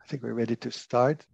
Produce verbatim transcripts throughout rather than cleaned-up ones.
I think we're ready to start.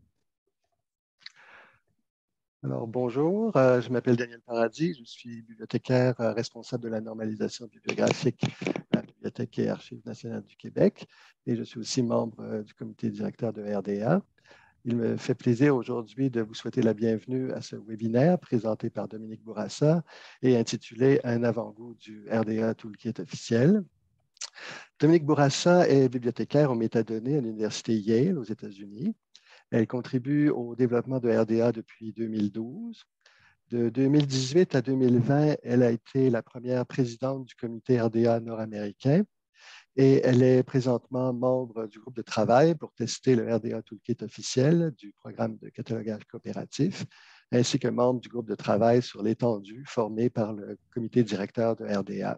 Alors, bonjour, euh, je m'appelle Daniel Paradis, je suis bibliothécaire euh, responsable de la normalisation bibliographique à la Bibliothèque et Archives nationales du Québec et je suis aussi membre euh, du comité directeur de R D A. Il me fait plaisir aujourd'hui de vous souhaiter la bienvenue à ce webinaire présenté par Dominique Bourassa et intitulé « Un avant-goût du R D A Toolkit officiel ». Dominique Bourassa est bibliothécaire aux métadonnées à l'Université Yale aux États-Unis. Elle contribue au développement de R D A depuis deux mille douze. De deux mille dix-huit à deux mille vingt, elle a été la première présidente du comité R D A nord-américain et elle est présentement membre du groupe de travail pour tester le R D A Toolkit officiel du programme de catalogage coopératif, ainsi que membre du groupe de travail sur l'étendue formé par le comité directeur de R D A.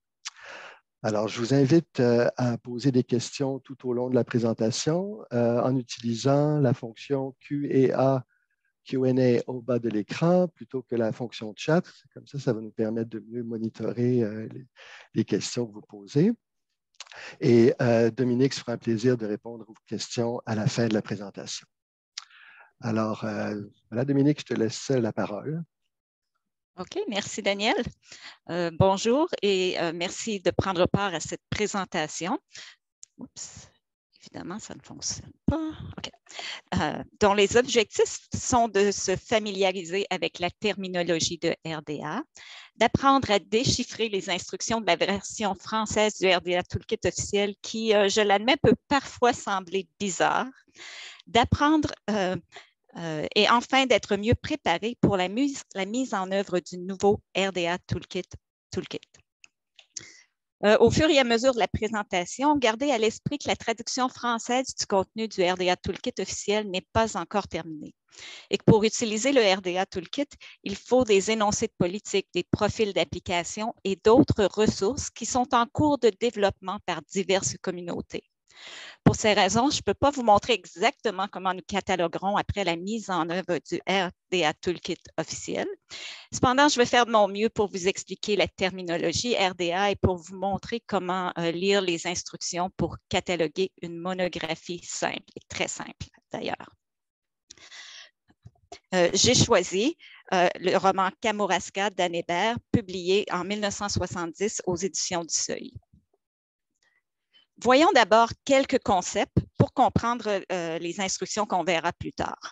Alors, je vous invite euh, à poser des questions tout au long de la présentation euh, en utilisant la fonction Q et A, Q and A au bas de l'écran plutôt que la fonction chat. Comme ça, ça va nous permettre de mieux monitorer euh, les, les questions que vous posez. Et euh, Dominique se fera un plaisir de répondre aux questions à la fin de la présentation. Alors, euh, voilà, Dominique, je te laisse la parole. OK, merci Daniel. Euh, bonjour et euh, merci de prendre part à cette présentation. Oups, évidemment, ça ne fonctionne pas. OK. Euh, dont les objectifs sont de se familiariser avec la terminologie de R D A, d'apprendre à déchiffrer les instructions de la version française du R D A Toolkit officiel qui, euh, je l'admets, peut parfois sembler bizarre, d'apprendre euh, Euh, et enfin, d'être mieux préparé pour la mise, la mise en œuvre du nouveau R D A Toolkit. Toolkit. Euh, au fur et à mesure de la présentation, gardez à l'esprit que la traduction française du contenu du R D A Toolkit officiel n'est pas encore terminée et que pour utiliser le R D A Toolkit, il faut des énoncés de politique, des profils d'application et d'autres ressources qui sont en cours de développement par diverses communautés. Pour ces raisons, je ne peux pas vous montrer exactement comment nous cataloguerons après la mise en œuvre du R D A Toolkit officiel. Cependant, je vais faire de mon mieux pour vous expliquer la terminologie R D A et pour vous montrer comment euh, lire les instructions pour cataloguer une monographie simple et très simple d'ailleurs. Euh, J'ai choisi euh, le roman Kamouraska d'Anne Hébert, publié en mille neuf cent soixante-dix aux éditions du Seuil. Voyons d'abord quelques concepts pour comprendre euh, les instructions qu'on verra plus tard.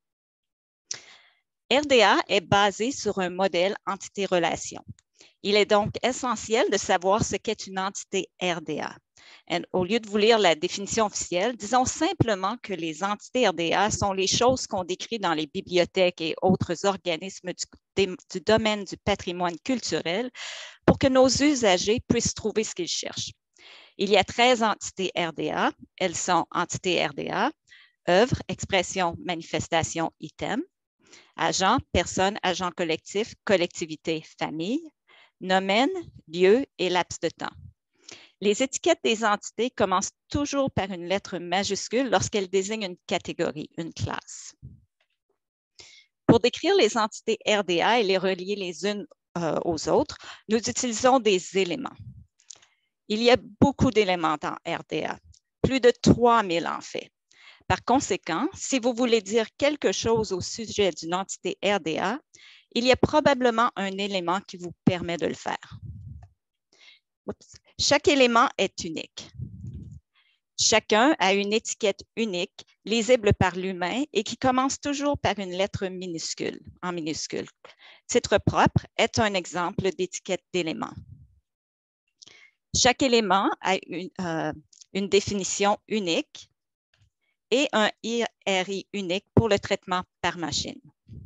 R D A est basé sur un modèle entité-relation. Il est donc essentiel de savoir ce qu'est une entité R D A. Et au lieu de vous lire la définition officielle, disons simplement que les entités R D A sont les choses qu'on décrit dans les bibliothèques et autres organismes du, du domaine du patrimoine culturel pour que nos usagers puissent trouver ce qu'ils cherchent. Il y a treize entités R D A. Elles sont entités R D A, œuvre, expression, manifestation, item, agent, personne, agent collectif, collectivité, famille, nomen, lieu et laps de temps. Les étiquettes des entités commencent toujours par une lettre majuscule lorsqu'elles désignent une catégorie, une classe. Pour décrire les entités R D A et les relier les unes euh, aux autres, nous utilisons des éléments. Il y a beaucoup d'éléments dans R D A, plus de trois mille en fait. Par conséquent, si vous voulez dire quelque chose au sujet d'une entité R D A, il y a probablement un élément qui vous permet de le faire. Oups. Chaque élément est unique. Chacun a une étiquette unique, lisible par l'humain et qui commence toujours par une lettre minuscule, en minuscule. Titre propre est un exemple d'étiquette d'élément. Chaque élément a une, euh, une définition unique et un I R I unique pour le traitement par machine.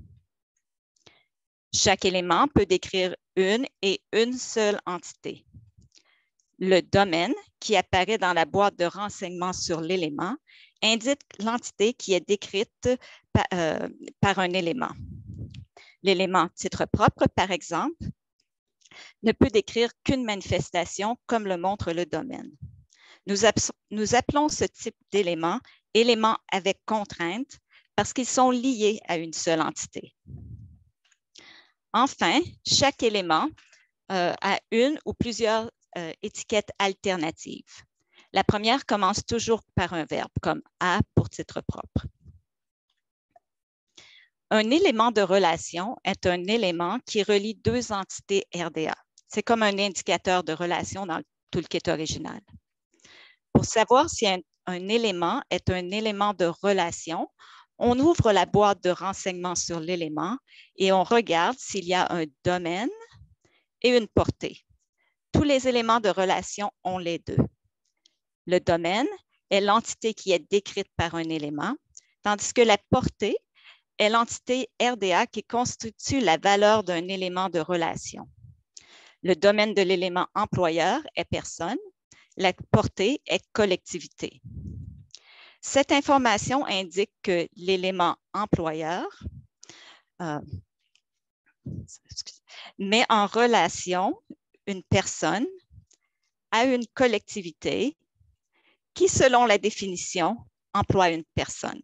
Chaque élément peut décrire une et une seule entité. Le domaine, qui apparaît dans la boîte de renseignements sur l'élément, indique l'entité qui est décrite par, euh, par un élément. L'élément titre propre, par exemple, ne peut décrire qu'une manifestation comme le montre le domaine. Nous, nous appelons ce type d'élément éléments avec contrainte parce qu'ils sont liés à une seule entité. Enfin, chaque élément euh, a une ou plusieurs euh, étiquettes alternatives. La première commence toujours par un verbe, comme « a » pour titre propre. Un élément de relation est un élément qui relie deux entités R D A. C'est comme un indicateur de relation dans le toolkit original. Pour savoir si un, un élément est un élément de relation, on ouvre la boîte de renseignements sur l'élément et on regarde s'il y a un domaine et une portée. Tous les éléments de relation ont les deux. Le domaine est l'entité qui est décrite par un élément, tandis que la portée est l'entité R D A qui constitue la valeur d'un élément de relation. Le domaine de l'élément employeur est personne, la portée est collectivité. Cette information indique que l'élément employeur euh, met en relation une personne à une collectivité qui, selon la définition, emploie une personne.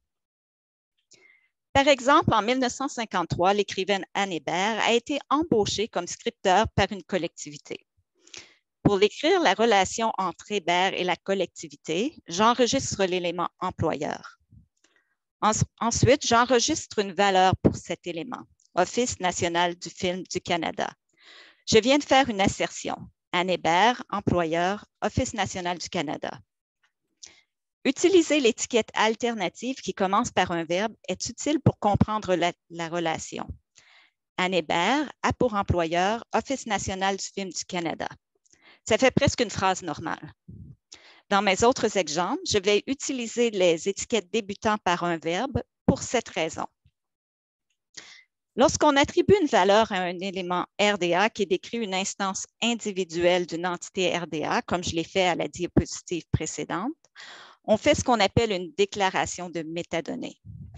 Par exemple, en mille neuf cent cinquante-trois, l'écrivaine Anne Hébert a été embauchée comme scripteur par une collectivité. Pour l'écrire, la relation entre Hébert et la collectivité, j'enregistre l'élément employeur. Ensuite, j'enregistre une valeur pour cet élément, Office national du film du Canada. Je viens de faire une assertion. Anne Hébert, employeur, Office national du Canada. Utiliser l'étiquette alternative qui commence par un verbe est utile pour comprendre la, la relation. Anne Hébert a pour employeur Office national du film du Canada. Ça fait presque une phrase normale. Dans mes autres exemples, je vais utiliser les étiquettes débutant par un verbe pour cette raison. Lorsqu'on attribue une valeur à un élément R D A qui décrit une instance individuelle d'une entité R D A, comme je l'ai fait à la diapositive précédente, on fait ce qu'on appelle une déclaration de métadonnées.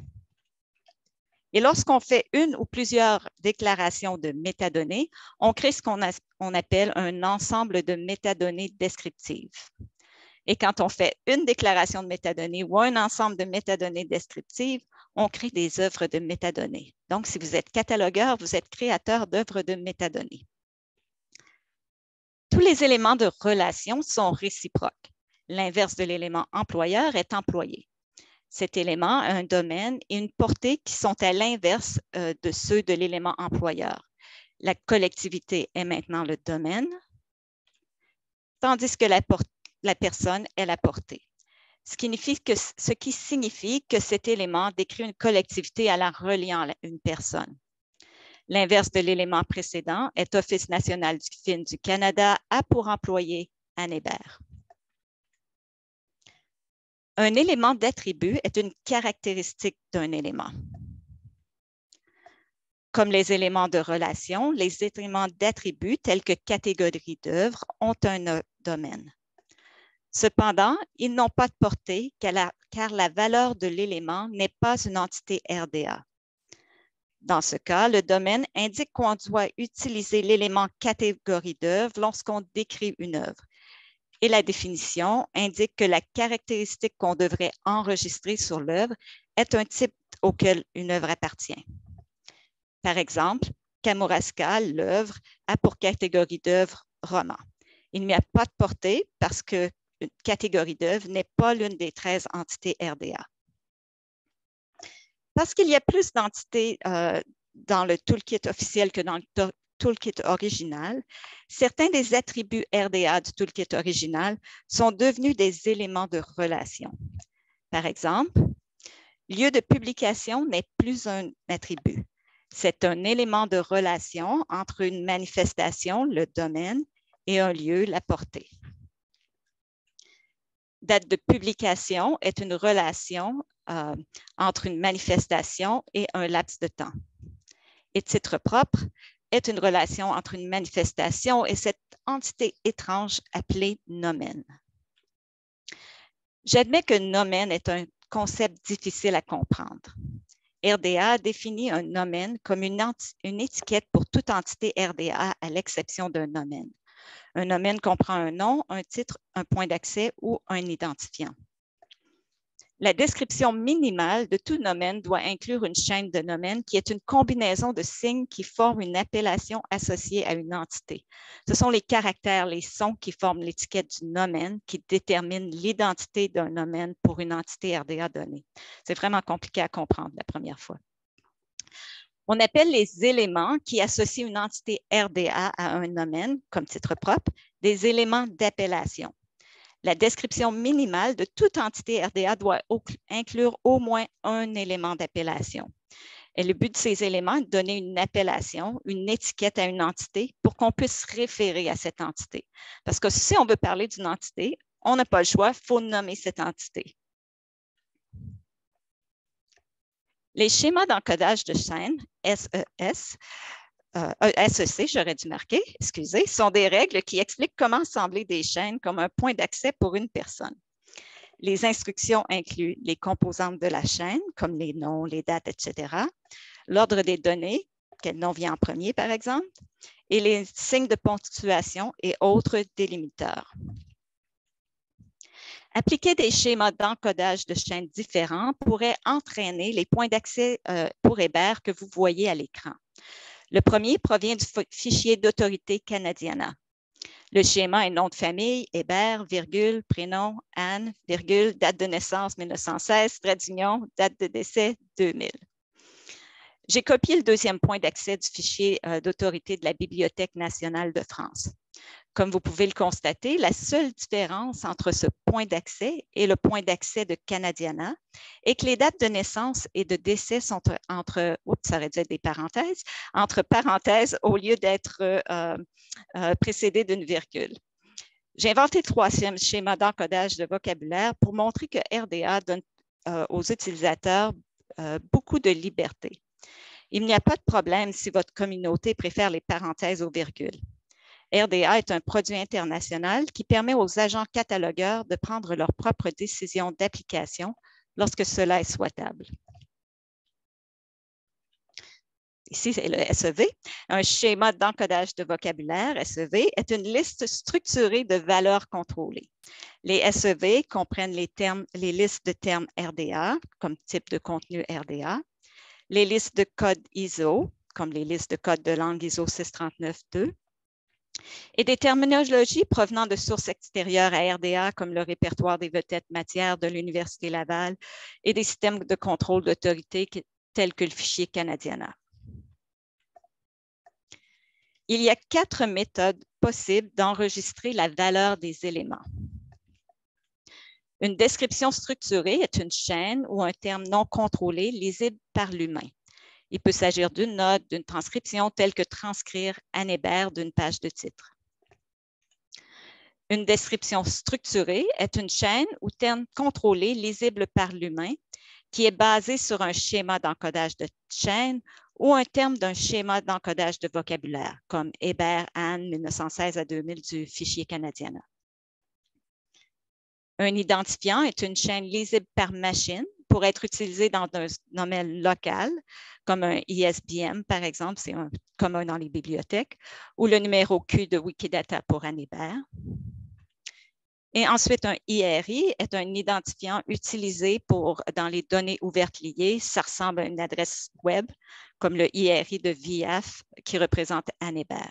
Et lorsqu'on fait une ou plusieurs déclarations de métadonnées, on crée ce qu'on on appelle un ensemble de métadonnées descriptives. Et quand on fait une déclaration de métadonnées ou un ensemble de métadonnées descriptives, on crée des œuvres de métadonnées. Donc, si vous êtes catalogueur, vous êtes créateur d'œuvres de métadonnées. Tous les éléments de relation sont réciproques. L'inverse de l'élément employeur est employé. Cet élément a un domaine et une portée qui sont à l'inverse euh, de ceux de l'élément employeur. La collectivité est maintenant le domaine, tandis que la, la personne est la portée. Ce qui, signifie que, ce qui signifie que cet élément décrit une collectivité à la reliant une personne. L'inverse de l'élément précédent est Office national du film du Canada a pour employé Anne Hébert. Un élément d'attribut est une caractéristique d'un élément. Comme les éléments de relation, les éléments d'attribut tels que catégorie d'œuvres ont un domaine. Cependant, ils n'ont pas de portée car la, car la valeur de l'élément n'est pas une entité R D A. Dans ce cas, le domaine indique qu'on doit utiliser l'élément catégorie d'œuvre lorsqu'on décrit une œuvre. Et la définition indique que la caractéristique qu'on devrait enregistrer sur l'œuvre est un type auquel une œuvre appartient. Par exemple, Kamouraska, l'œuvre, a pour catégorie d'œuvre roman. Il n'y a pas de portée parce que une catégorie d'œuvre n'est pas l'une des treize entités R D A. Parce qu'il y a plus d'entités euh, dans le toolkit officiel que dans le toolkit original, certains des attributs R D A du toolkit original sont devenus des éléments de relation. Par exemple, lieu de publication n'est plus un attribut. C'est un élément de relation entre une manifestation, le domaine, et un lieu, la portée. Date de publication est une relation euh, entre une manifestation et un laps de temps. Et titre propre est une relation entre une manifestation et cette entité étrange appelée nomen. J'admets que nomen est un concept difficile à comprendre. R D A définit un nomen comme une, une étiquette pour toute entité R D A à l'exception d'un nomen. Un nomen comprend un nom, un titre, un point d'accès ou un identifiant. La description minimale de tout nomen doit inclure une chaîne de nomen qui est une combinaison de signes qui forment une appellation associée à une entité. Ce sont les caractères, les sons qui forment l'étiquette du nomen qui déterminent l'identité d'un nomen pour une entité R D A donnée. C'est vraiment compliqué à comprendre la première fois. On appelle les éléments qui associent une entité R D A à un nomen, comme titre propre, des éléments d'appellation. La description minimale de toute entité R D A doit inclure au moins un élément d'appellation. Et le but de ces éléments est de donner une appellation, une étiquette à une entité pour qu'on puisse référer à cette entité. Parce que si on veut parler d'une entité, on n'a pas le choix, il faut nommer cette entité. Les schémas d'encodage de chaîne, S E S, Euh, S E C, j'aurais dû marquer, excusez, sont des règles qui expliquent comment assembler des chaînes comme un point d'accès pour une personne. Les instructions incluent les composantes de la chaîne, comme les noms, les dates, et cetera, l'ordre des données, quel nom vient en premier, par exemple, et les signes de ponctuation et autres délimiteurs. Appliquer des schémas d'encodage de chaînes différents pourrait entraîner les points d'accès euh, pour Hébert que vous voyez à l'écran. Le premier provient du fichier d'autorité Canadiana. Le schéma est nom de famille, Hébert, virgule, prénom, Anne, virgule, date de naissance mille neuf cent seize, trait d'union, date de décès deux mille. J'ai copié le deuxième point d'accès du fichier euh, d'autorité de la Bibliothèque nationale de France. Comme vous pouvez le constater, la seule différence entre ce point d'accès et le point d'accès de Canadiana est que les dates de naissance et de décès sont entre, oups, ça aurait dû être des parenthèses, entre parenthèses au lieu d'être euh, euh, précédées d'une virgule. J'ai inventé le troisième schéma d'encodage de vocabulaire pour montrer que R D A donne euh, aux utilisateurs euh, beaucoup de liberté. Il n'y a pas de problème si votre communauté préfère les parenthèses aux virgules. R D A est un produit international qui permet aux agents catalogueurs de prendre leurs propres décisions d'application lorsque cela est souhaitable. Ici, c'est le S E V. Un schéma d'encodage de vocabulaire, S E V, est une liste structurée de valeurs contrôlées. Les S E V comprennent les, termes, les listes de termes R D A, comme type de contenu R D A, les listes de codes I S O, comme les listes de codes de langue I S O six cent trente-neuf deux, et des terminologies provenant de sources extérieures à R D A, comme le répertoire des vedettes matières de l'Université Laval et des systèmes de contrôle d'autorité tels que le fichier Canadiana. Il y a quatre méthodes possibles d'enregistrer la valeur des éléments. Une description structurée est une chaîne ou un terme non contrôlé lisible par l'humain. Il peut s'agir d'une note, d'une transcription, telle que transcrire Anne Hébert d'une page de titre. Une description structurée est une chaîne ou terme contrôlé lisible par l'humain qui est basé sur un schéma d'encodage de chaîne ou un terme d'un schéma d'encodage de vocabulaire, comme Hébert, Anne, mille neuf cent seize à deux mille du fichier Canadiana. Un identifiant est une chaîne lisible par machine pour être utilisé dans un domaine local, comme un I S B M, par exemple, c'est commun dans les bibliothèques, ou le numéro Q de Wikidata pour Anne Hébert. Et ensuite, un I R I est un identifiant utilisé pour, dans les données ouvertes liées. Ça ressemble à une adresse web, comme le I R I de V I A F qui représente Anne Hébert.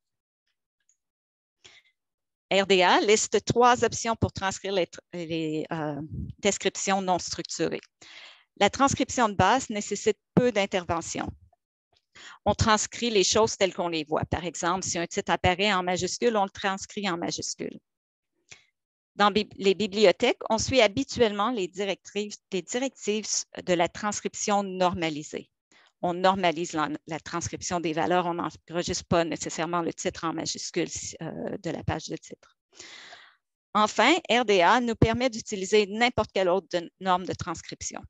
R D A liste trois options pour transcrire les, les euh, descriptions non structurées. La transcription de base nécessite peu d'intervention. On transcrit les choses telles qu'on les voit. Par exemple, si un titre apparaît en majuscule, on le transcrit en majuscule. Dans les bibliothèques, on suit habituellement les directives, les directives de la transcription normalisée. On normalise la, la transcription des valeurs, on n'enregistre pas nécessairement le titre en majuscule euh, de la page de titre. Enfin, R D A nous permet d'utiliser n'importe quelle autre de, norme de transcription.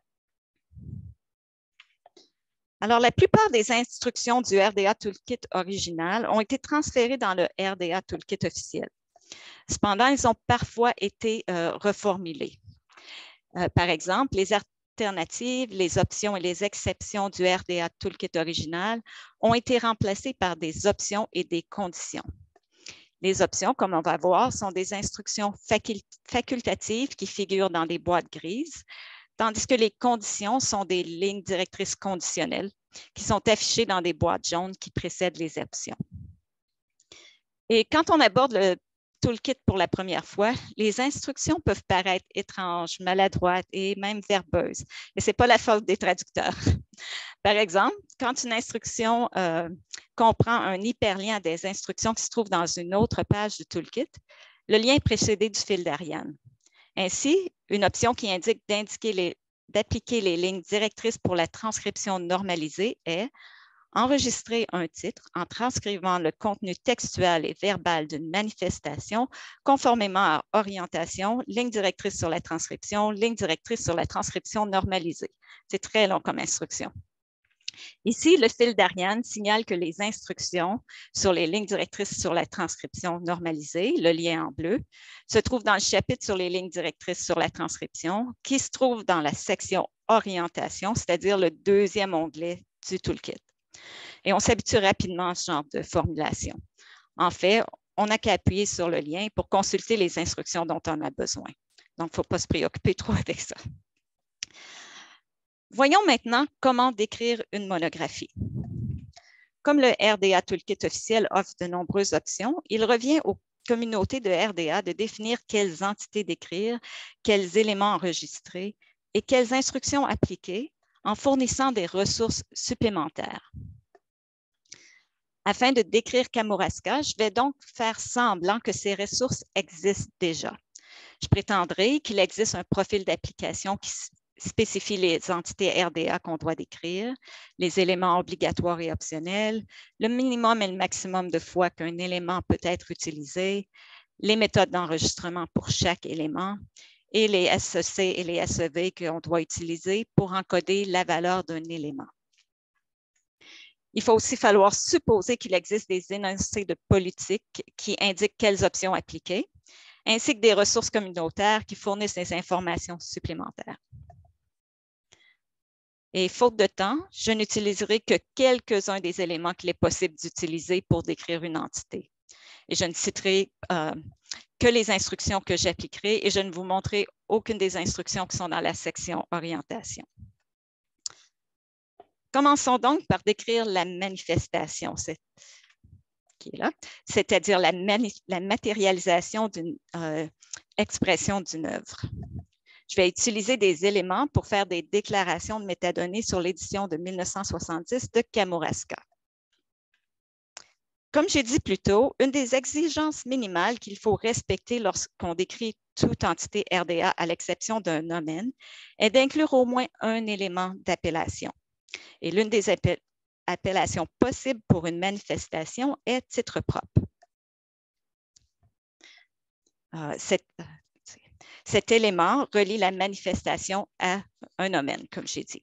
Alors, la plupart des instructions du R D A Toolkit original ont été transférées dans le R D A Toolkit officiel. Cependant, ils ont parfois été euh, reformulés. Euh, par exemple, les alternatives, les options et les exceptions du R D A Toolkit original ont été remplacées par des options et des conditions. Les options, comme on va voir, sont des instructions facul facultatives qui figurent dans des boîtes grises, tandis que les conditions sont des lignes directrices conditionnelles qui sont affichées dans des boîtes jaunes qui précèdent les options. Et quand on aborde le toolkit pour la première fois, les instructions peuvent paraître étranges, maladroites et même verbeuses. Et ce n'est pas la faute des traducteurs. Par exemple, quand une instruction euh, comprend un hyperlien à des instructions qui se trouvent dans une autre page du toolkit, le lien est précédé du fil d'Ariane. Ainsi, une option qui indique d'indiquer les, d'appliquer les lignes directrices pour la transcription normalisée est enregistrer un titre en transcrivant le contenu textuel et verbal d'une manifestation conformément à orientation, ligne directrice sur la transcription, ligne directrice sur la transcription normalisée. C'est très long comme instruction. Ici, le fil d'Ariane signale que les instructions sur les lignes directrices sur la transcription normalisée, le lien en bleu, se trouvent dans le chapitre sur les lignes directrices sur la transcription, qui se trouve dans la section orientation, c'est-à-dire le deuxième onglet du toolkit. Et on s'habitue rapidement à ce genre de formulation. En fait, on n'a qu'à appuyer sur le lien pour consulter les instructions dont on a besoin. Donc, il ne faut pas se préoccuper trop avec ça. Voyons maintenant comment décrire une monographie. Comme le R D A Toolkit officiel offre de nombreuses options, il revient aux communautés de R D A de définir quelles entités décrire, quels éléments enregistrer et quelles instructions appliquer en fournissant des ressources supplémentaires. Afin de décrire Kamouraska, je vais donc faire semblant que ces ressources existent déjà. Je prétendrai qu'il existe un profil d'application qui spécifie les entités R D A qu'on doit décrire, les éléments obligatoires et optionnels, le minimum et le maximum de fois qu'un élément peut être utilisé, les méthodes d'enregistrement pour chaque élément et les S E C et les S E V qu'on doit utiliser pour encoder la valeur d'un élément. Il faut aussi falloir supposer qu'il existe des énoncés de politique qui indiquent quelles options appliquer, ainsi que des ressources communautaires qui fournissent des informations supplémentaires. Et faute de temps, je n'utiliserai que quelques-uns des éléments qu'il est possible d'utiliser pour décrire une entité. Et je ne citerai euh, que les instructions que j'appliquerai et je ne vous montrerai aucune des instructions qui sont dans la section orientation. Commençons donc par décrire la manifestation, qui est là, c'est-à-dire la, la matérialisation d'une euh, expression d'une œuvre. Je vais utiliser des éléments pour faire des déclarations de métadonnées sur l'édition de mille neuf cent soixante-dix de Kamouraska. Comme j'ai dit plus tôt, une des exigences minimales qu'il faut respecter lorsqu'on décrit toute entité R D A à l'exception d'un nomen est d'inclure au moins un élément d'appellation. Et l'une des appellations possibles pour une manifestation est titre propre. Euh, cette, cet élément relie la manifestation à un nomen, comme j'ai dit.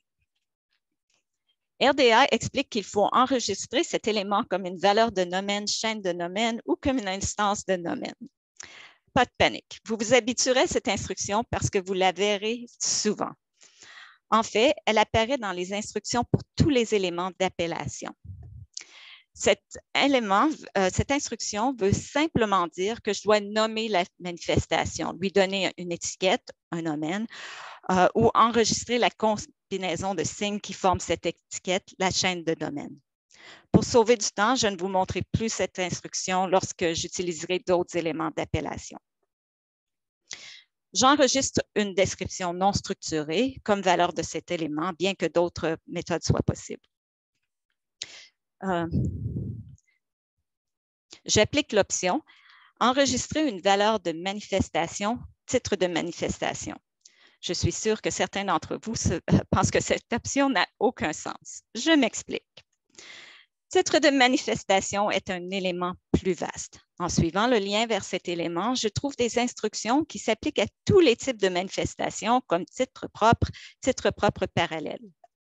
R D A explique qu'il faut enregistrer cet élément comme une valeur de nomen, chaîne de nomen ou comme une instance de nomen. Pas de panique. Vous vous habituerez à cette instruction parce que vous la verrez souvent. En fait, elle apparaît dans les instructions pour tous les éléments d'appellation. Cet élément, euh, cette instruction veut simplement dire que je dois nommer la manifestation, lui donner une étiquette, un nomen, euh, ou enregistrer la combinaison de signes qui forment cette étiquette, la chaîne de domaine. Pour sauver du temps, je ne vous montrerai plus cette instruction lorsque j'utiliserai d'autres éléments d'appellation. J'enregistre une description non structurée comme valeur de cet élément, bien que d'autres méthodes soient possibles. Euh, J'applique l'option « Enregistrer une valeur de manifestation, titre de manifestation ». Je suis sûre que certains d'entre vous se, euh, pensent que cette option n'a aucun sens. Je m'explique. Titre de manifestation est un élément plus vaste. En suivant le lien vers cet élément, je trouve des instructions qui s'appliquent à tous les types de manifestations comme titre propre, titre propre parallèle.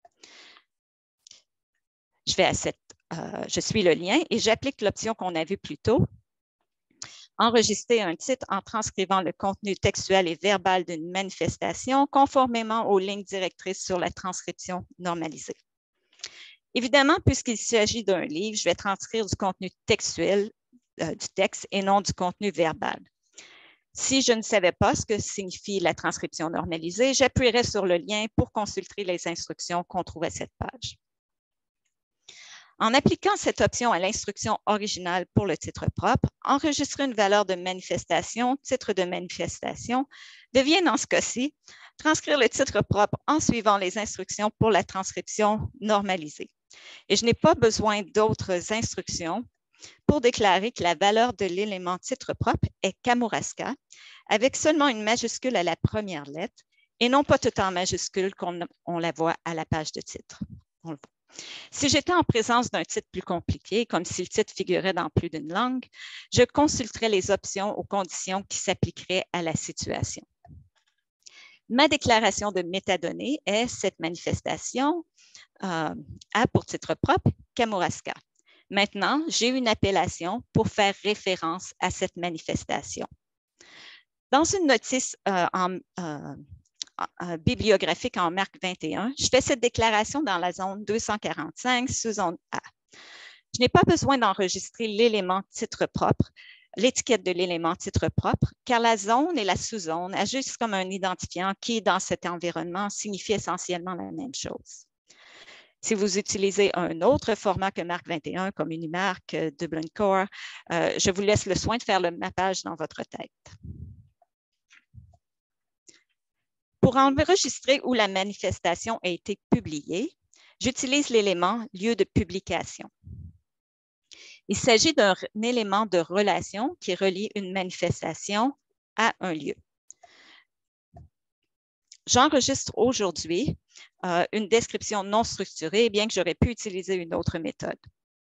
Je, vais à cette, euh, je suis le lien et j'applique l'option qu'on a vue plus tôt. Enregistrer un titre en transcrivant le contenu textuel et verbal d'une manifestation conformément aux lignes directrices sur la transcription normalisée. Évidemment, puisqu'il s'agit d'un livre, je vais transcrire du contenu textuel euh, du texte et non du contenu verbal. Si je ne savais pas ce que signifie la transcription normalisée, j'appuierais sur le lien pour consulter les instructions qu'on trouve à cette page. En appliquant cette option à l'instruction originale pour le titre propre, enregistrer une valeur de manifestation, titre de manifestation, devient dans ce cas-ci transcrire le titre propre en suivant les instructions pour la transcription normalisée. Et je n'ai pas besoin d'autres instructions pour déclarer que la valeur de l'élément titre propre est Kamouraska, avec seulement une majuscule à la première lettre et non pas tout en majuscule qu'on on la voit à la page de titre. On le voit. Si j'étais en présence d'un titre plus compliqué, comme si le titre figurait dans plus d'une langue, je consulterais les options aux conditions qui s'appliqueraient à la situation. Ma déclaration de métadonnées est cette manifestation euh, a pour titre propre Kamouraska. Maintenant, j'ai une appellation pour faire référence à cette manifestation. Dans une notice euh, en, euh, en, bibliographique en Marc vingt et un, je fais cette déclaration dans la zone deux cent quarante-cinq, sous-zone A. Je n'ai pas besoin d'enregistrer l'élément titre propre, l'étiquette de l'élément titre propre, car la zone et la sous-zone agissent comme un identifiant qui, dans cet environnement, signifie essentiellement la même chose. Si vous utilisez un autre format que Marc vingt et un, comme Unimarc, Dublin Core, euh, je vous laisse le soin de faire le mappage dans votre tête. Pour enregistrer où la manifestation a été publiée, j'utilise l'élément lieu de publication. Il s'agit d'un élément de relation qui relie une manifestation à un lieu. J'enregistre aujourd'hui euh, une description non structurée, bien que j'aurais pu utiliser une autre méthode.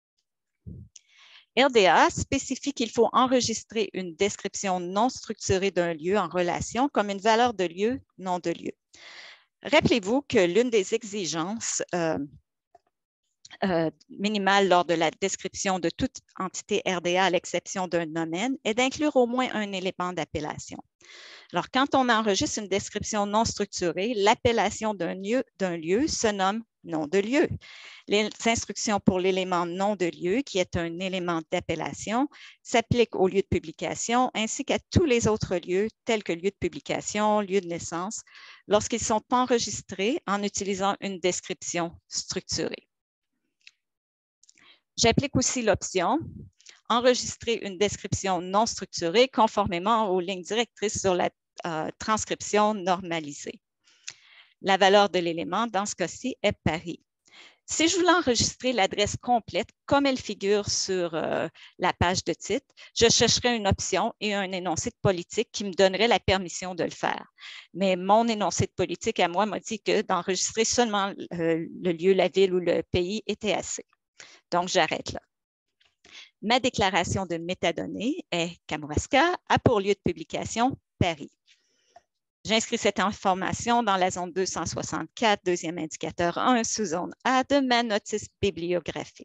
R D A spécifie qu'il faut enregistrer une description non structurée d'un lieu en relation comme une valeur de lieu, non de lieu. Rappelez-vous que l'une des exigences euh, euh, minimales lors de la description de toute entité R D A à l'exception d'un domaine est d'inclure au moins un élément d'appellation. Alors, quand on enregistre une description non structurée, l'appellation d'un lieu, d'un lieu se nomme nom de lieu. Les instructions pour l'élément nom de lieu, qui est un élément d'appellation, s'appliquent au lieu de publication ainsi qu'à tous les autres lieux, tels que lieu de publication, lieu de naissance, lorsqu'ils sont enregistrés en utilisant une description structurée. J'applique aussi l'option enregistrer une description non structurée conformément aux lignes directrices sur la euh, transcription normalisée. La valeur de l'élément, dans ce cas-ci, est Paris. Si je voulais enregistrer l'adresse complète comme elle figure sur euh, la page de titre, je chercherais une option et un énoncé de politique qui me donnerait la permission de le faire. Mais mon énoncé de politique à moi m'a dit que d'enregistrer seulement euh, le lieu, la ville ou le pays était assez. Donc, j'arrête là. Ma déclaration de métadonnées est Kamouraska, a pour lieu de publication Paris. J'inscris cette information dans la zone deux cent soixante-quatre, deuxième indicateur un, sous-zone A de ma notice bibliographique.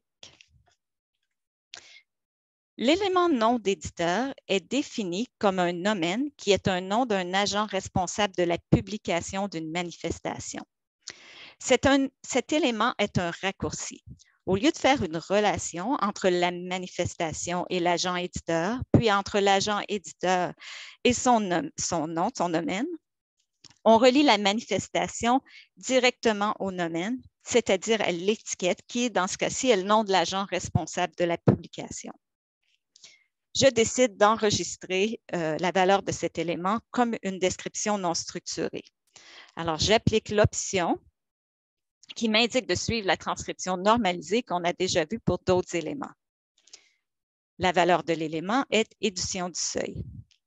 L'élément nom d'éditeur est défini comme un nomen qui est un nom d'un agent responsable de la publication d'une manifestation. C'est un, cet élément est un raccourci. Au lieu de faire une relation entre la manifestation et l'agent éditeur, puis entre l'agent éditeur et son, son nom, son domaine, on relie la manifestation directement au nomen, c'est-à-dire à l'étiquette qui, dans ce cas-ci, est le nom de l'agent responsable de la publication. Je décide d'enregistrer euh, la valeur de cet élément comme une description non structurée. Alors, j'applique l'option qui m'indique de suivre la transcription normalisée qu'on a déjà vue pour d'autres éléments. La valeur de l'élément est édition du seuil.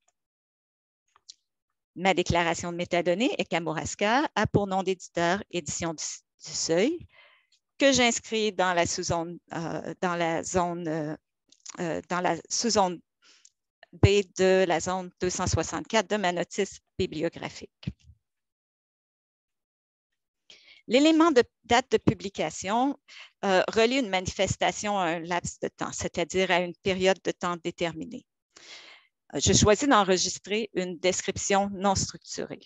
Ma déclaration de métadonnées est Kamouraska, a pour nom d'éditeur édition du, du seuil, que j'inscris dans la sous-zone, euh, dans la zone, euh, euh, dans la sous-zone B de la zone deux cent soixante-quatre de ma notice bibliographique. L'élément de date de publication euh, relie une manifestation à un laps de temps, c'est-à-dire à une période de temps déterminée. Je choisis d'enregistrer une description non structurée.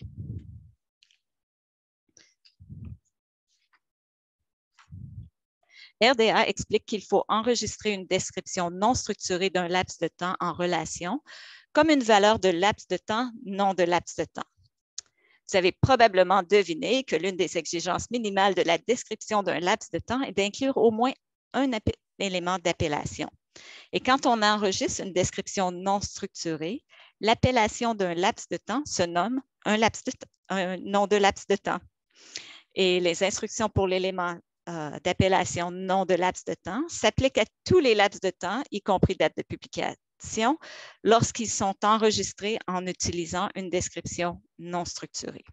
R D A explique qu'il faut enregistrer une description non structurée d'un laps de temps en relation comme une valeur de laps de temps, non de laps de temps. Vous avez probablement deviné que l'une des exigences minimales de la description d'un laps de temps est d'inclure au moins un élément d'appellation. Et quand on enregistre une description non structurée, l'appellation d'un laps de temps se nomme un, laps de un nom de laps de temps. Et les instructions pour l'élément euh, d'appellation non de laps de temps s'appliquent à tous les laps de temps, y compris date de publication, lorsqu'ils sont enregistrés en utilisant une description non structurée.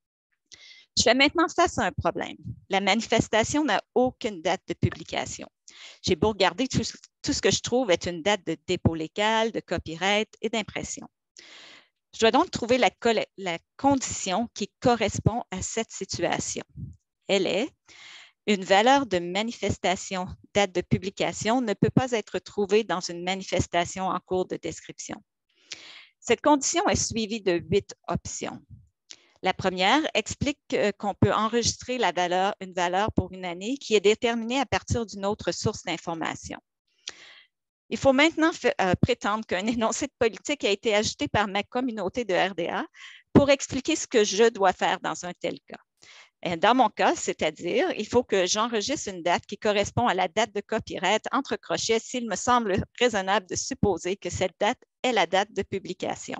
Je fais maintenant face à un problème. La manifestation n'a aucune date de publication. J'ai beau regarder, tout, tout ce que je trouve est une date de dépôt légal, de copyright et d'impression. Je dois donc trouver la, la condition qui correspond à cette situation. Elle est une valeur de manifestation, date de publication, ne peut pas être trouvée dans une manifestation en cours de description. Cette condition est suivie de huit options. La première explique qu'on peut enregistrer la valeur, une valeur pour une année qui est déterminée à partir d'une autre source d'information. Il faut maintenant euh, prétendre qu'un énoncé de politique a été ajouté par ma communauté de R D A pour expliquer ce que je dois faire dans un tel cas. Et dans mon cas, c'est-à-dire, il faut que j'enregistre une date qui correspond à la date de copyright entre crochets s'il me semble raisonnable de supposer que cette date est la date de publication.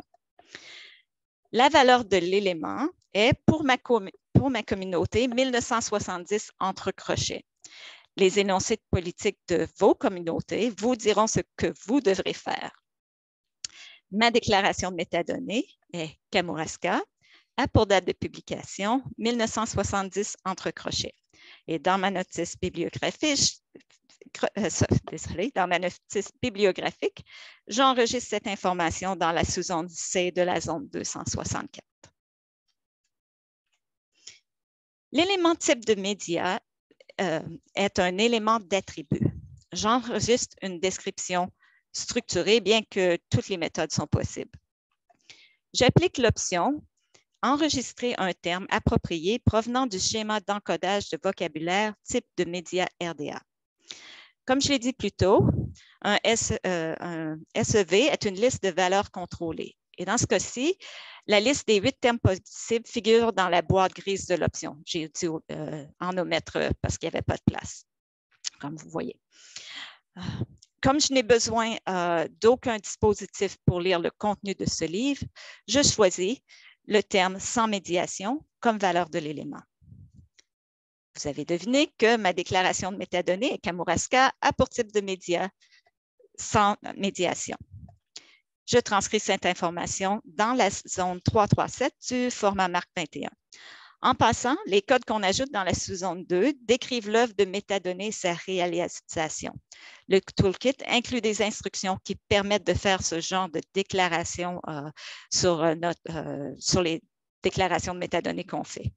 La valeur de l'élément est, pour ma, pour ma communauté, mille neuf cent soixante-dix entre crochets. Les énoncés de politique de vos communautés vous diront ce que vous devrez faire. Ma déclaration de métadonnées est Kamouraska, a pour date de publication mille neuf cent soixante-dix entre crochets. Et dans ma notice bibliographique, euh, désolé, dans ma notice bibliographique, j'enregistre cette information dans la sous-zone C de la zone deux cent soixante-quatre. L'élément type de média euh, est un élément d'attribut. J'enregistre une description structurée, bien que toutes les méthodes sont possibles. J'applique l'option « Enregistrer un terme approprié provenant du schéma d'encodage de vocabulaire type de média R D A ». Comme je l'ai dit plus tôt, un, S, euh, un S E V est une liste de valeurs contrôlées. Et dans ce cas-ci, la liste des huit termes possibles figure dans la boîte grise de l'option. J'ai dû euh, en omettre parce qu'il n'y avait pas de place, comme vous voyez. Comme je n'ai besoin euh, d'aucun dispositif pour lire le contenu de ce livre, je choisis le terme « sans médiation » comme valeur de l'élément. Vous avez deviné que ma déclaration de métadonnées est Kamouraska a pour type de média sans médiation. Je transcris cette information dans la zone trois cent trente-sept du format Marc vingt et un. En passant, les codes qu'on ajoute dans la sous-zone deux décrivent l'œuvre de métadonnées et sa réalisation. Le toolkit inclut des instructions qui permettent de faire ce genre de déclaration euh, sur, euh, notre, euh, sur les déclarations de métadonnées qu'on fait.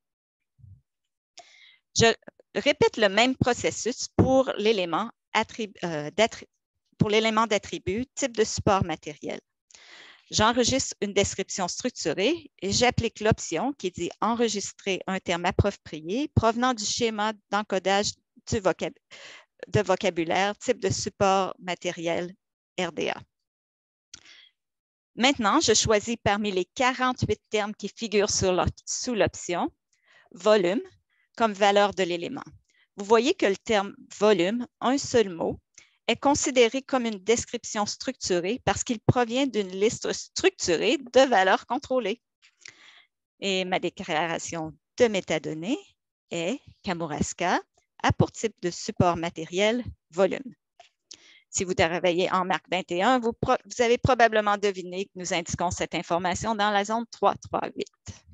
Je répète le même processus pour l'élément euh, d'attribut type de support matériel. J'enregistre une description structurée et j'applique l'option qui dit « Enregistrer un terme approprié provenant du schéma d'encodage vocab de vocabulaire type de support matériel R D A ». Maintenant, je choisis parmi les quarante-huit termes qui figurent sous l'option « Volume » comme valeur de l'élément. Vous voyez que le terme « volume », un seul mot, est considéré comme une description structurée parce qu'il provient d'une liste structurée de valeurs contrôlées. Et ma déclaration de métadonnées est Kamouraska a pour type de support matériel volume. Si vous travaillez en Marc vingt et un, vous, vous avez probablement deviné que nous indiquons cette information dans la zone trois cent trente-huit.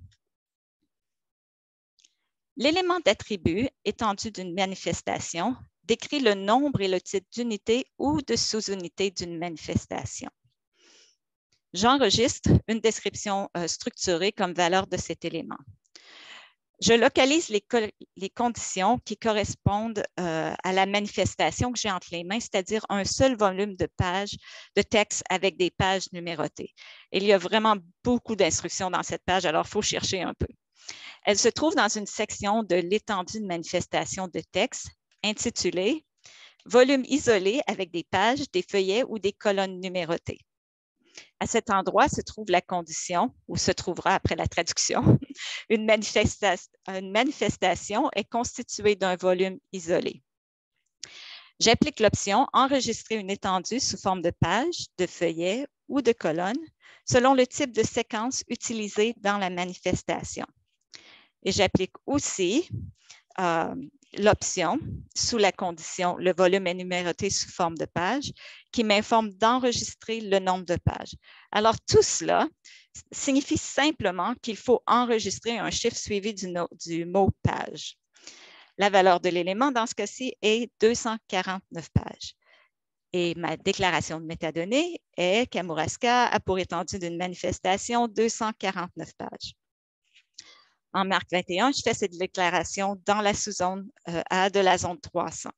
L'élément d'attribut étendu d'une manifestation décrit le nombre et le type d'unité ou de sous-unité d'une manifestation. J'enregistre une description euh, structurée comme valeur de cet élément. Je localise les, les conditions qui correspondent euh, à la manifestation que j'ai entre les mains, c'est-à-dire un seul volume de pages de texte avec des pages numérotées. Il y a vraiment beaucoup d'instructions dans cette page, alors il faut chercher un peu. Elle se trouve dans une section de l'étendue de manifestation de texte intitulé « Volume isolé avec des pages, des feuillets ou des colonnes numérotées ». À cet endroit se trouve la condition, ou se trouvera après la traduction, une, manifesta une manifestation est constituée d'un volume isolé. J'applique l'option « Enregistrer une étendue sous forme de pages, de feuillets ou de colonnes selon le type de séquence utilisé dans la manifestation. » Et j'applique aussi euh, l'option, sous la condition « Le volume est numéroté sous forme de pages » qui m'informe d'enregistrer le nombre de pages. Alors, tout cela signifie simplement qu'il faut enregistrer un chiffre suivi du, no du mot « page ». La valeur de l'élément, dans ce cas-ci, est deux cent quarante-neuf pages. Et ma déclaration de métadonnées est Kamouraska a pour étendue d'une manifestation deux cent quarante-neuf pages. En marque vingt et un, je fais cette déclaration dans la sous-zone euh, A de la zone trois cents.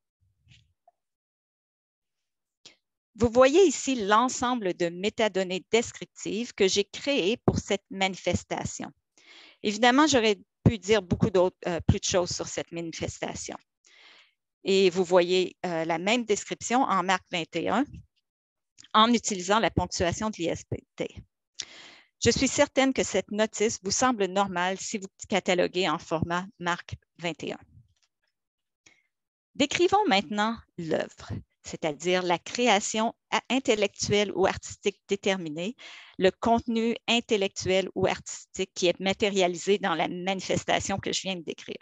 Vous voyez ici l'ensemble de métadonnées descriptives que j'ai créées pour cette manifestation. Évidemment, j'aurais pu dire beaucoup d'autres, euh, plus de choses sur cette manifestation. Et vous voyez euh, la même description en marque vingt et un en utilisant la ponctuation de l'I S B T. Je suis certaine que cette notice vous semble normale si vous cataloguez en format marque vingt et un. Décrivons maintenant l'œuvre, c'est-à-dire la création intellectuelle ou artistique déterminée, le contenu intellectuel ou artistique qui est matérialisé dans la manifestation que je viens de décrire.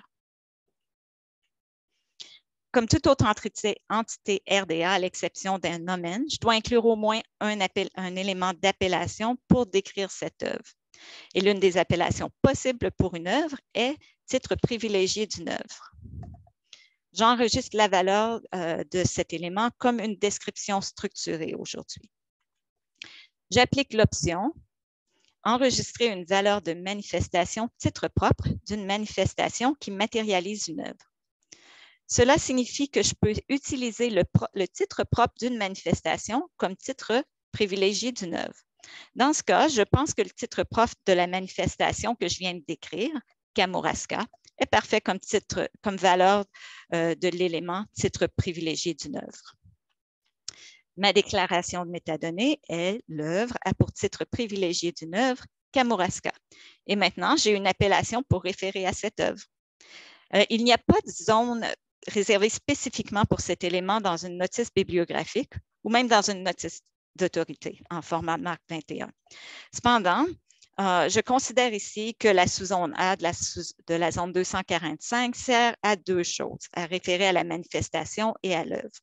Comme toute autre entité, entité R D A, à l'exception d'un nomen, je dois inclure au moins un, appel, un élément d'appellation pour décrire cette œuvre. Et l'une des appellations possibles pour une œuvre est titre privilégié d'une œuvre. J'enregistre la valeur euh, de cet élément comme une description structurée aujourd'hui. J'applique l'option « Enregistrer une valeur de manifestation titre propre d'une manifestation qui matérialise une œuvre ». Cela signifie que je peux utiliser le, le titre propre d'une manifestation comme titre privilégié d'une œuvre. Dans ce cas, je pense que le titre propre de la manifestation que je viens de décrire, Kamouraska, est parfait comme, titre, comme valeur euh, de l'élément titre privilégié d'une œuvre. Ma déclaration de métadonnées est l'œuvre a pour titre privilégié d'une œuvre Kamouraska. Et maintenant, j'ai une appellation pour référer à cette œuvre. Euh, il n'y a pas de zone réservée spécifiquement pour cet élément dans une notice bibliographique ou même dans une notice d'autorité en format marque vingt et un. Cependant, euh, je considère ici que la sous-zone A de la, sous, de la zone deux cent quarante-cinq sert à deux choses, à référer à la manifestation et à l'œuvre.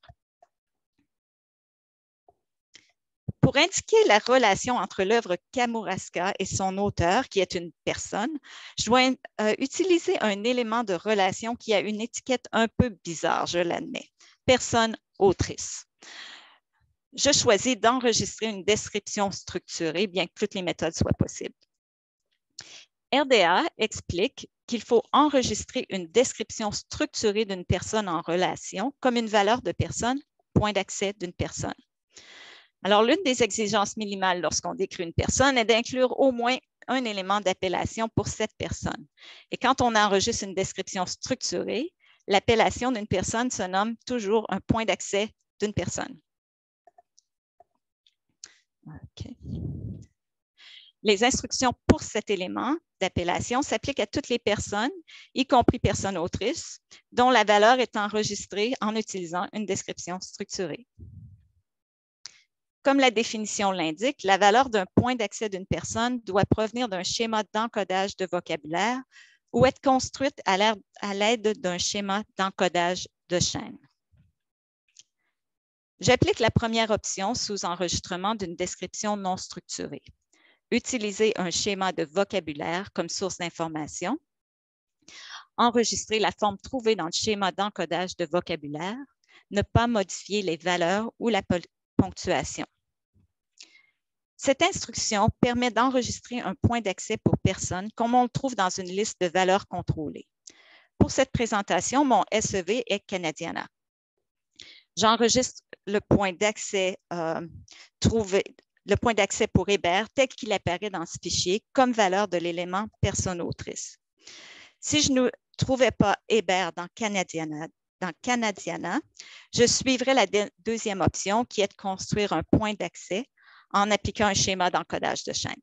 Pour indiquer la relation entre l'œuvre Kamouraska et son auteur, qui est une personne, je dois euh, utiliser un élément de relation qui a une étiquette un peu bizarre, je l'admets. Personne autrice. Je choisis d'enregistrer une description structurée, bien que toutes les méthodes soient possibles. R D A explique qu'il faut enregistrer une description structurée d'une personne en relation comme une valeur de personne, point d'accès d'une personne. Alors, l'une des exigences minimales lorsqu'on décrit une personne est d'inclure au moins un élément d'appellation pour cette personne. Et quand on enregistre une description structurée, l'appellation d'une personne se nomme toujours un point d'accès d'une personne. Okay. Les instructions pour cet élément d'appellation s'appliquent à toutes les personnes, y compris personnes autrices, dont la valeur est enregistrée en utilisant une description structurée. Comme la définition l'indique, la valeur d'un point d'accès d'une personne doit provenir d'un schéma d'encodage de vocabulaire ou être construite à l'aide d'un schéma d'encodage de chaîne. J'applique la première option sous enregistrement d'une description non structurée. Utiliser un schéma de vocabulaire comme source d'information. Enregistrer la forme trouvée dans le schéma d'encodage de vocabulaire. Ne pas modifier les valeurs ou la ponctuation. Cette instruction permet d'enregistrer un point d'accès pour personne comme on le trouve dans une liste de valeurs contrôlées. Pour cette présentation, mon S E V est Canadiana. J'enregistre le point d'accès euh, trouvé, le point d'accès pour Hébert tel qu'il apparaît dans ce fichier comme valeur de l'élément personne autrice. Si je ne trouvais pas Hébert dans Canadiana, dans Canadiana, je suivrai la deuxième option qui est de construire un point d'accès en appliquant un schéma d'encodage de chaîne.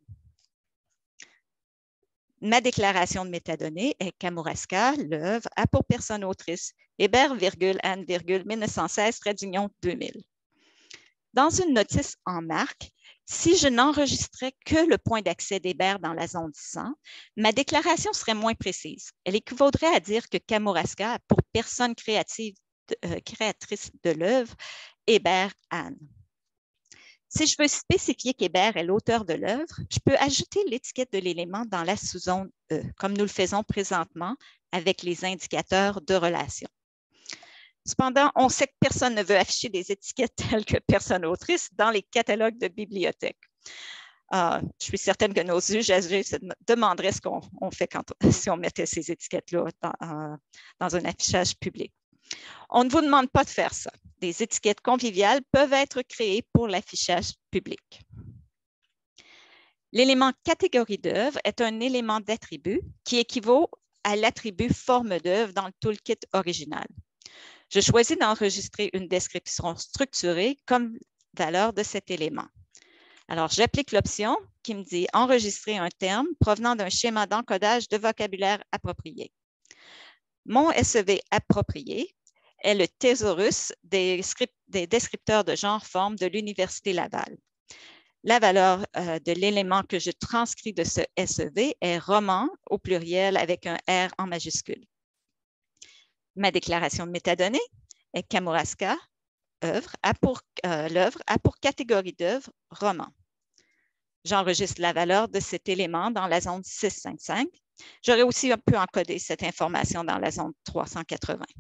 Ma déclaration de métadonnées est Kamouraska, l'œuvre, a pour personne autrice Hébert, Anne, mille neuf cent seize, trait d'union deux mille. Dans une notice en marque, si je n'enregistrais que le point d'accès d'Hébert dans la zone cent, ma déclaration serait moins précise. Elle équivaudrait à dire que Kamouraska a pour personne créative, euh, créatrice de l'œuvre Hébert, Anne. Si je veux spécifier qu'Hébert est l'auteur de l'œuvre, je peux ajouter l'étiquette de l'élément dans la sous-zone E, comme nous le faisons présentement avec les indicateurs de relation. Cependant, on sait que personne ne veut afficher des étiquettes telles que personne autrice dans les catalogues de bibliothèques. Euh, je suis certaine que nos usagers se demanderaient ce qu'on on fait quand, si on mettait ces étiquettes-là dans, euh, dans un affichage public. On ne vous demande pas de faire ça. Des étiquettes conviviales peuvent être créées pour l'affichage public. L'élément catégorie d'œuvre est un élément d'attribut qui équivaut à l'attribut forme d'œuvre dans le toolkit original. Je choisis d'enregistrer une description structurée comme valeur de cet élément. Alors, j'applique l'option qui me dit enregistrer un terme provenant d'un schéma d'encodage de vocabulaire approprié. Mon S E V approprié est le thésaurus des, script, des descripteurs de genre-forme de l'Université Laval. La valeur euh, de l'élément que je transcris de ce S E V est roman au pluriel avec un R en majuscule. Ma déclaration de métadonnées est Kamouraska, œuvre, a pour, euh, l'œuvre a pour catégorie d'œuvre roman. J'enregistre la valeur de cet élément dans la zone six cent cinquante-cinq. J'aurais aussi un peu encodé cette information dans la zone trois cent quatre-vingts.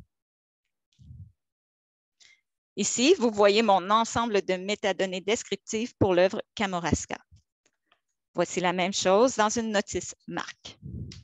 Ici, vous voyez mon ensemble de métadonnées descriptives pour l'œuvre Kamouraska. Voici la même chose dans une notice marque.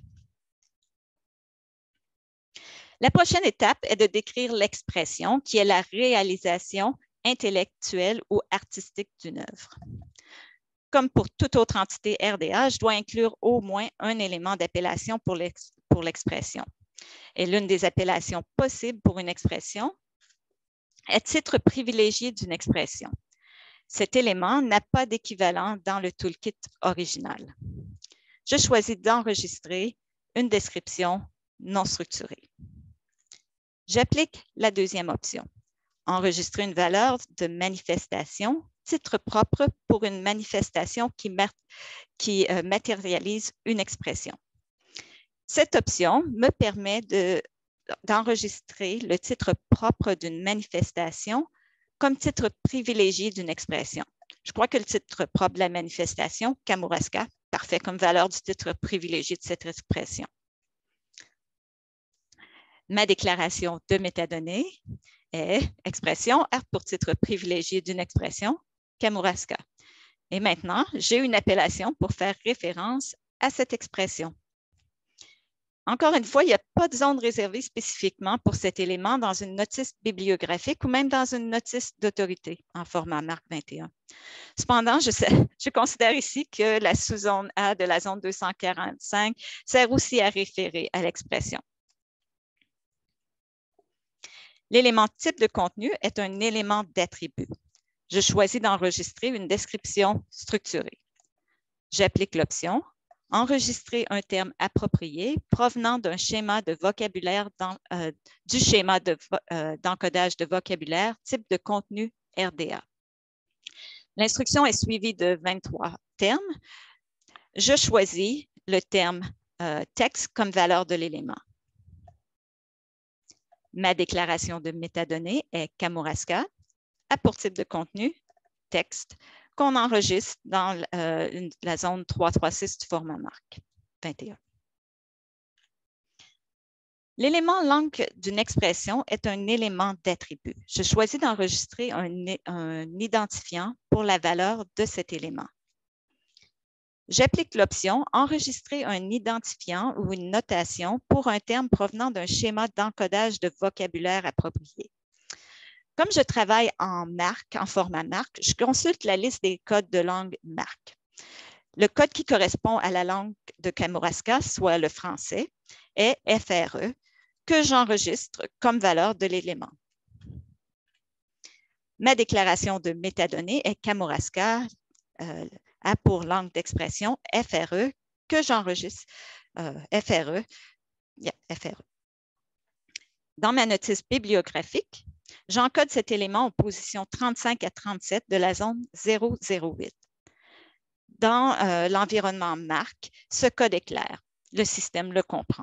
La prochaine étape est de décrire l'expression qui est la réalisation intellectuelle ou artistique d'une œuvre. Comme pour toute autre entité R D A, je dois inclure au moins un élément d'appellation pour l'expression. Et l'une des appellations possibles pour une expression est titre privilégié d'une expression. Cet élément n'a pas d'équivalent dans le toolkit original. Je choisis d'enregistrer une description non structurée. J'applique la deuxième option, enregistrer une valeur de manifestation, titre propre pour une manifestation qui, qui euh, matérialise une expression. Cette option me permet de, d'enregistrer le titre propre d'une manifestation comme titre privilégié d'une expression. Je crois que le titre propre de la manifestation, Kamouraska, parfait comme valeur du titre privilégié de cette expression. Ma déclaration de métadonnées est expression, R pour titre privilégié d'une expression, Kamouraska. Et maintenant, j'ai une appellation pour faire référence à cette expression. Encore une fois, il n'y a pas de zone réservée spécifiquement pour cet élément dans une notice bibliographique ou même dans une notice d'autorité en format marque vingt et un. Cependant, je, sais, je considère ici que la sous-zone A de la zone deux cent quarante-cinq sert aussi à référer à l'expression. L'élément type de contenu est un élément d'attribut. Je choisis d'enregistrer une description structurée. J'applique l'option « Enregistrer un terme approprié provenant d'un schéma de vocabulaire dans, euh, du schéma de, euh, d'encodage de vocabulaire type de contenu R D A ». L'instruction est suivie de vingt-trois termes. Je choisis le terme euh, « texte » comme valeur de l'élément. Ma déclaration de métadonnées est Kamouraska, a pour type de contenu, texte, qu'on enregistre dans euh, une, la zone trois cent trente-six du format marque vingt et un. L'élément langue d'une expression est un élément d'attribut. Je choisis d'enregistrer un, un identifiant pour la valeur de cet élément. J'applique l'option « Enregistrer un identifiant ou une notation pour un terme provenant d'un schéma d'encodage de vocabulaire approprié ». Comme je travaille en marque, en format marque, je consulte la liste des codes de langue marque. Le code qui correspond à la langue de Kamouraska, soit le français, est F R E, que j'enregistre comme valeur de l'élément. Ma déclaration de métadonnées est Kamouraska, euh, A pour langue d'expression, F R E, que j'enregistre, euh, F R E, yeah, F R E. Dans ma notice bibliographique, j'encode cet élément aux positions trente-cinq à trente-sept de la zone zéro zéro huit. Dans euh, l'environnement marque, ce code est clair. Le système le comprend.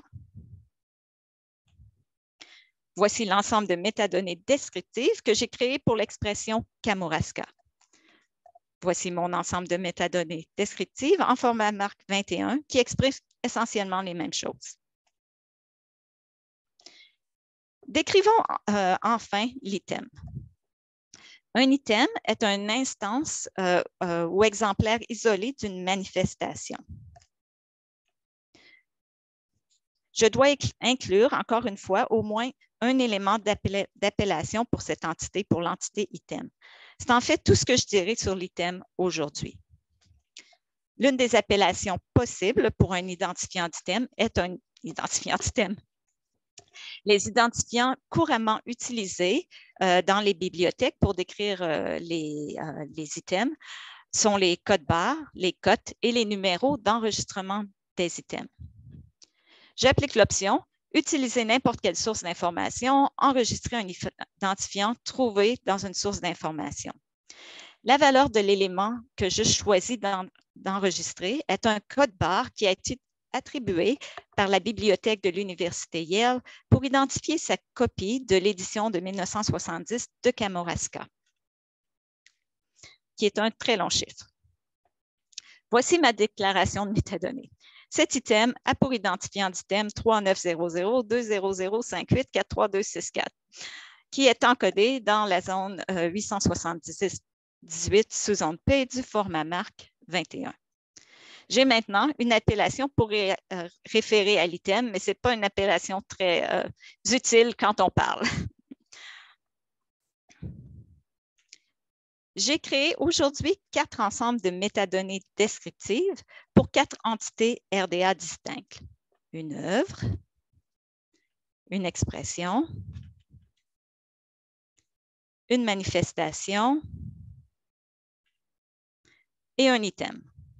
Voici l'ensemble de métadonnées descriptives que j'ai créées pour l'expression Kamouraska. Voici mon ensemble de métadonnées descriptives en format marque vingt et un qui exprime essentiellement les mêmes choses. Décrivons euh, enfin l'item. Un item est une instance euh, euh, ou exemplaire isolé d'une manifestation. Je dois inclure, encore une fois, au moins un élément d'appellation pour cette entité, pour l'entité item. C'est en fait tout ce que je dirai sur l'item aujourd'hui. L'une des appellations possibles pour un identifiant d'item est un identifiant d'item. Les identifiants couramment utilisés euh, dans les bibliothèques pour décrire euh, les, euh, les items sont les codes barres, les cotes et les numéros d'enregistrement des items. J'applique l'option « Utiliser n'importe quelle source d'information, enregistrer un identifiant trouvé dans une source d'information ». La valeur de l'élément que je choisis d'enregistrer est un code barre qui a été attribué par la bibliothèque de l'Université Yale pour identifier sa copie de l'édition de mille neuf cent soixante-dix de Kamouraska, qui est un très long chiffre. Voici ma déclaration de métadonnées. Cet item a pour identifiant d'item trois neuf zéro zéro deux zéro zéro cinq huit quatre trois deux six quatre, qui est encodé dans la zone euh, huit cent soixante-dix-huit sous zone P du format marque vingt et un. J'ai maintenant une appellation pour ré, euh, référer à l'item, mais ce n'est pas une appellation très euh, utile quand on parle. J'ai créé aujourd'hui quatre ensembles de métadonnées descriptives pour quatre entités R D A distinctes. Une œuvre, une expression, une manifestation et un item.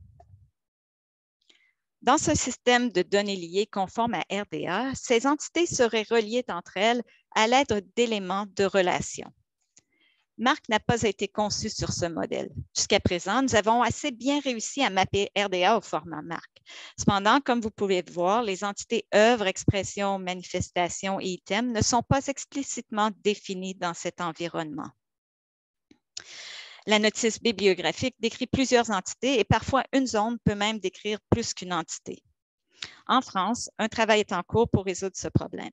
Dans ce système de données liées conforme à R D A, ces entités seraient reliées entre elles à l'aide d'éléments de relation. Marc n'a pas été conçu sur ce modèle. Jusqu'à présent, nous avons assez bien réussi à mapper R D A au format Marc. Cependant, comme vous pouvez le voir, les entités œuvres, expressions, manifestations et items ne sont pas explicitement définies dans cet environnement. La notice bibliographique décrit plusieurs entités et parfois une zone peut même décrire plus qu'une entité. En France, un travail est en cours pour résoudre ce problème.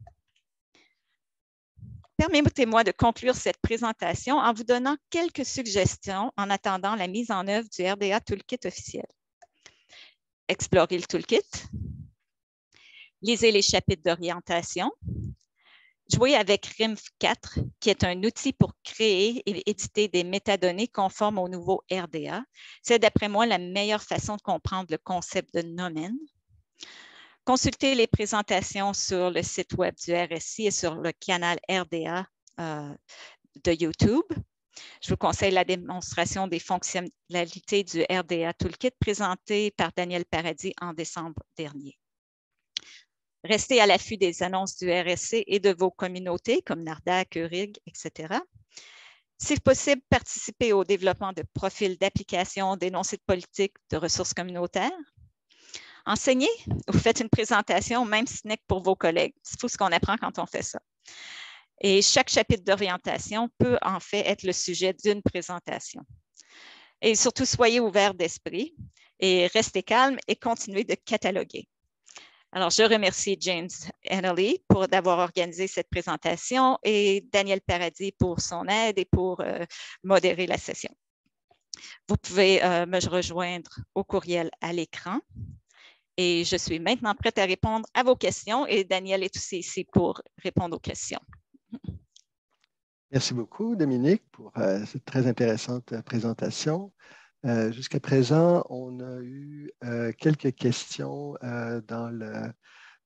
Permettez-moi de conclure cette présentation en vous donnant quelques suggestions en attendant la mise en œuvre du R D A Toolkit officiel. Explorez le Toolkit. Lisez les chapitres d'orientation. Jouez avec R I M F quatre, qui est un outil pour créer et éditer des métadonnées conformes au nouveau R D A. C'est d'après moi la meilleure façon de comprendre le concept de nomen. Consultez les présentations sur le site web du R S I et sur le canal R D A euh, de YouTube. Je vous conseille la démonstration des fonctionnalités du R D A Toolkit présentée par Daniel Paradis en décembre dernier. Restez à l'affût des annonces du R S C et de vos communautés comme NARDAC, Eurig, et cetera. Si possible, participez au développement de profils d'application, d'énoncés de politique, de ressources communautaires. Enseignez ou faites une présentation, même si ce n'est que pour vos collègues. C'est tout ce qu'on apprend quand on fait ça. Et chaque chapitre d'orientation peut en fait être le sujet d'une présentation. Et surtout, soyez ouverts d'esprit et restez calmes et continuez de cataloguer. Alors, je remercie James Henley pour d'avoir organisé cette présentation et Daniel Paradis pour son aide et pour euh, modérer la session. Vous pouvez euh, me rejoindre au courriel à l'écran. Et je suis maintenant prête à répondre à vos questions et Daniel est aussi ici pour répondre aux questions. Merci beaucoup, Dominique, pour euh, cette très intéressante euh, présentation. Euh, Jusqu'à présent, on a eu euh, quelques questions euh, dans, le,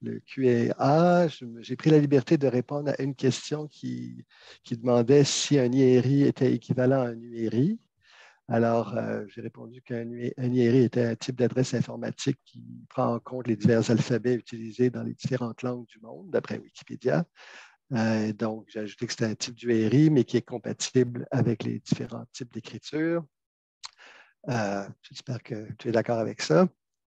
le Q A A, j'ai pris la liberté de répondre à une question qui, qui demandait si un I R I était équivalent à un U R I. Alors, euh, j'ai répondu qu'un I R I était un type d'adresse informatique qui prend en compte les divers alphabets utilisés dans les différentes langues du monde, d'après Wikipédia. Euh, donc, j'ai ajouté que c'était un type d'U R I, mais qui est compatible avec les différents types d'écriture. Euh, J'espère que tu es d'accord avec ça.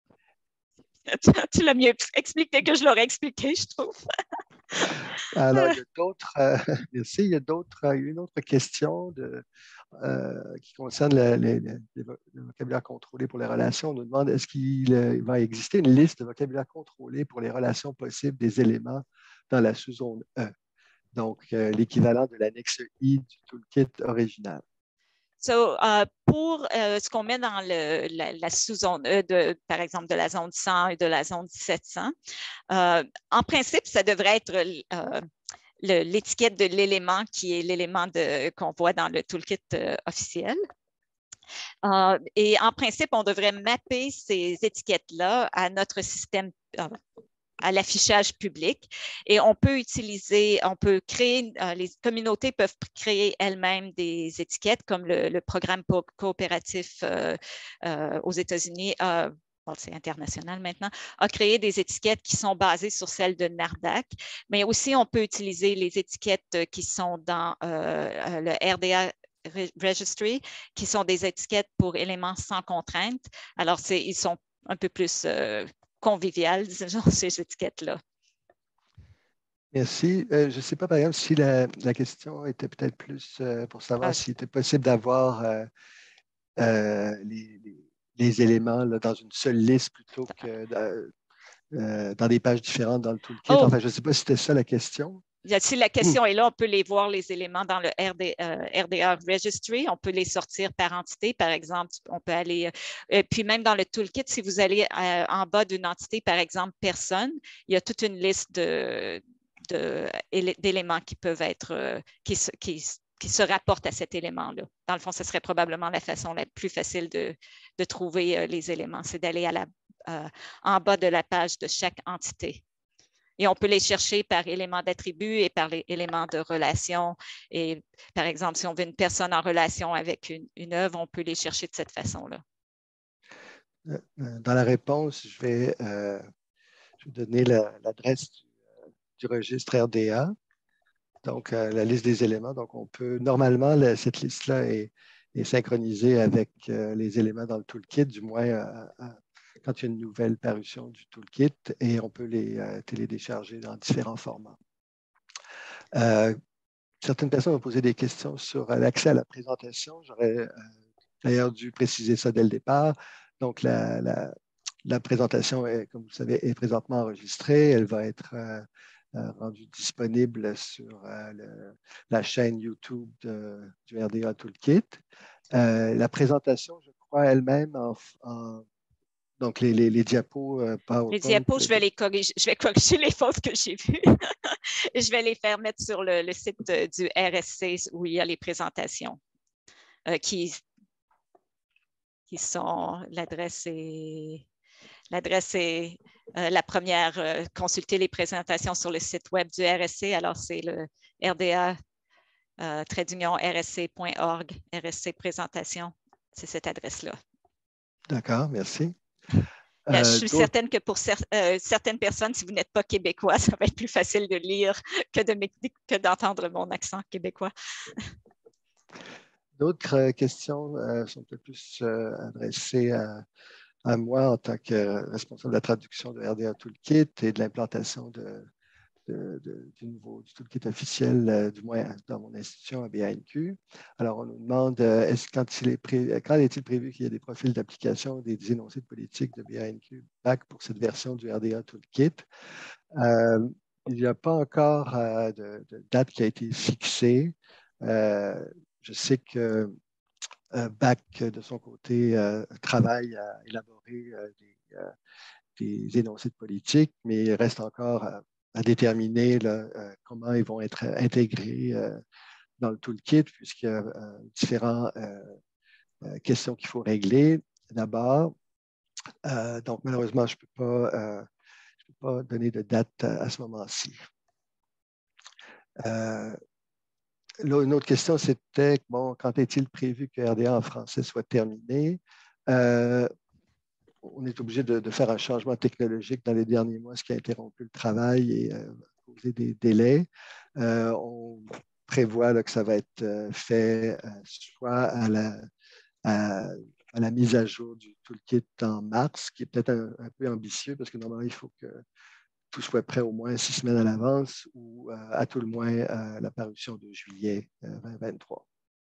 Tu, tu l'as mieux expliqué que je l'aurais expliqué, je trouve. Alors, il y a d'autres, euh, merci, il y a d'autres, euh, une autre question de, euh, qui concerne le, le, le, le vocabulaire contrôlé pour les relations. On nous demande est-ce qu'il euh, va exister une liste de vocabulaire contrôlé pour les relations possibles des éléments dans la sous-zone E, donc euh, l'équivalent de l'annexe I du toolkit original. So, uh, pour uh, ce qu'on met dans le, la, la sous-zone E, de, par exemple, de la zone cent et de la zone sept cents, uh, en principe, ça devrait être uh, l'étiquette de l'élément qui est l'élément qu'on voit dans le toolkit uh, officiel. Uh, et en principe, on devrait mapper ces étiquettes-là à notre système, uh, à l'affichage public. Et on peut utiliser, on peut créer, euh, les communautés peuvent créer elles-mêmes des étiquettes comme le, le programme coopératif euh, euh, aux États-Unis, euh, bon, c'est international maintenant, a créé des étiquettes qui sont basées sur celles de NARDAC, mais aussi on peut utiliser les étiquettes qui sont dans euh, le R D A Registry, qui sont des étiquettes pour éléments sans contrainte. Alors, ils sont un peu plus euh, conviviales, disons, ces étiquettes-là. Merci. Euh, je ne sais pas, par exemple, si la, la question était peut-être plus euh, pour savoir Ah, s'il était possible d'avoir euh, euh, les, les, les, éléments là, dans une seule liste plutôt que euh, euh, dans des pages différentes dans le toolkit. oh, Enfin, je ne sais pas si c'était ça la question. si la question est là, on peut les voir, les éléments dans le R D, euh, R D A Registry. On peut les sortir par entité, par exemple. On peut aller, euh, puis même dans le toolkit, si vous allez euh, en bas d'une entité, par exemple, personne, il y a toute une liste de, d'éléments qui peuvent être, euh, qui, qui, qui se rapportent à cet élément-là. Dans le fond, ce serait probablement la façon la plus facile de, de trouver euh, les éléments, c'est d'aller à la, euh, en bas de la page de chaque entité. Et on peut les chercher par éléments d'attribut et par les éléments de relation. Et par exemple, si on veut une personne en relation avec une, une œuvre, on peut les chercher de cette façon-là. Dans la réponse, je vais, euh, je vais donner l'adresse du, du registre R D A, donc euh, la liste des éléments. Donc, on peut, normalement, la, cette liste-là est, est synchronisée avec euh, les éléments dans le toolkit, du moins euh, euh, quand il y a une nouvelle parution du toolkit, et on peut les euh, télécharger dans différents formats. Euh, certaines personnes ont posé des questions sur l'accès à la présentation. J'aurais euh, d'ailleurs dû préciser ça dès le départ. Donc, la, la, la présentation, est, comme vous le savez, est présentement enregistrée. Elle va être euh, euh, rendue disponible sur euh, le, la chaîne YouTube de, du R D A Toolkit. Euh, la présentation, je crois, elle-même, en, en, donc les, les, les diapos euh, PowerPoint. Les diapos, je vais les corriger, je vais corriger les fautes que j'ai vues. Et je vais les faire mettre sur le, le site du R S C où il y a les présentations euh, qui, qui sont, l'adresse est, l'adresse est euh, la première, euh, consulter les présentations sur le site web du R S C. Alors, c'est le R D A, euh, trait d'union, R S C point org, R S C présentation. C'est cette adresse-là. D'accord, merci. Je suis certaine que pour cer euh, certaines personnes, si vous n'êtes pas québécois, ça va être plus facile de lire que d'entendre de mon accent québécois. D'autres euh, questions euh, sont peut-être plus euh, adressées à, à moi en tant que responsable de la traduction de R D A Toolkit et de l'implantation de, de, de, du nouveau du Toolkit officiel, euh, du moins dans mon institution à B A N Q. Alors, on nous demande euh, est-ce quand, il est pré quand est-il prévu qu'il y ait des profils d'application des énoncés de politique de B A N Q back pour cette version du R D A Toolkit? Euh, il n'y a pas encore euh, de, de date qui a été fixée. Euh, je sais que euh, B A C, de son côté, euh, travaille à élaborer euh, des, euh, des, énoncés de politique, mais il reste encore à, à déterminer là, euh, comment ils vont être intégrés euh, dans le toolkit, puisqu'il y a euh, différentes euh, questions qu'il faut régler. D'abord, euh, donc malheureusement, je ne peux pas, euh, ne peux pas donner de date à, à ce moment-ci. Euh, là, une autre question, c'était, bon, quand est-il prévu que R D A en français soit terminé? Euh, on est obligé de, de, faire un changement technologique dans les derniers mois, ce qui a interrompu le travail et euh, causé des délais. Euh, on prévoit là, que ça va être euh, fait euh, soit à la, à, à la mise à jour du toolkit en mars, qui est peut-être un, un peu ambitieux parce que normalement, il faut que tout soit prêt au moins six semaines à l'avance ou euh, à tout le moins euh, la parution de juillet euh, deux mille vingt-trois.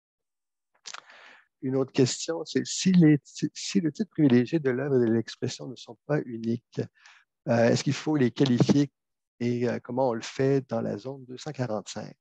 Une autre question, c'est si, les, si le titre privilégié de l'œuvre et de l'expression ne sont pas uniques, euh, est-ce qu'il faut les qualifier et euh, comment on le fait dans la zone deux cent quarante-cinq?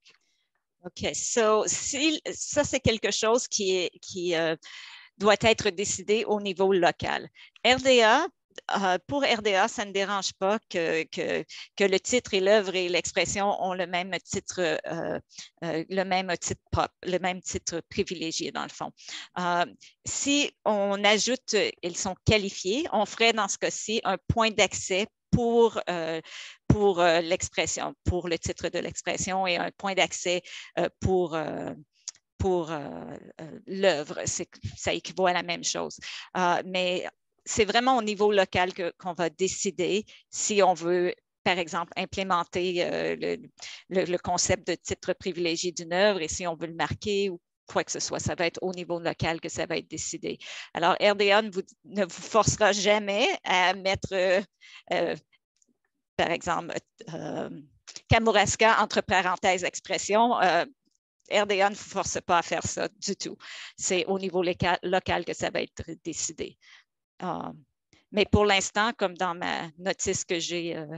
OK, so, si, ça, c'est quelque chose qui, est, qui euh, doit être décidé au niveau local. R D A, euh, pour R D A, ça ne dérange pas que, que, que le titre et l'œuvre et l'expression ont le même titre, euh, euh, le même titre pop, le même titre privilégié dans le fond. Euh, si on ajoute, ils sont qualifiés, on ferait dans ce cas-ci un point d'accès pour, euh, pour euh, l'expression, pour le titre de l'expression et un point d'accès euh, pour, euh, pour euh, euh, l'œuvre. Ça équivaut à la même chose. Euh, mais c'est vraiment au niveau local qu'on va décider si on veut, par exemple, implémenter euh, le, le, le concept de titre privilégié d'une œuvre et si on veut le marquer ou quoi que ce soit. Ça va être au niveau local que ça va être décidé. Alors, R D A ne vous, ne vous forcera jamais à mettre, euh, euh, par exemple, euh, Kamouraska entre parenthèses expression. Euh, R D A ne vous force pas à faire ça du tout. C'est au niveau local, local que ça va être décidé. Euh, mais pour l'instant, comme dans ma notice que j'ai euh,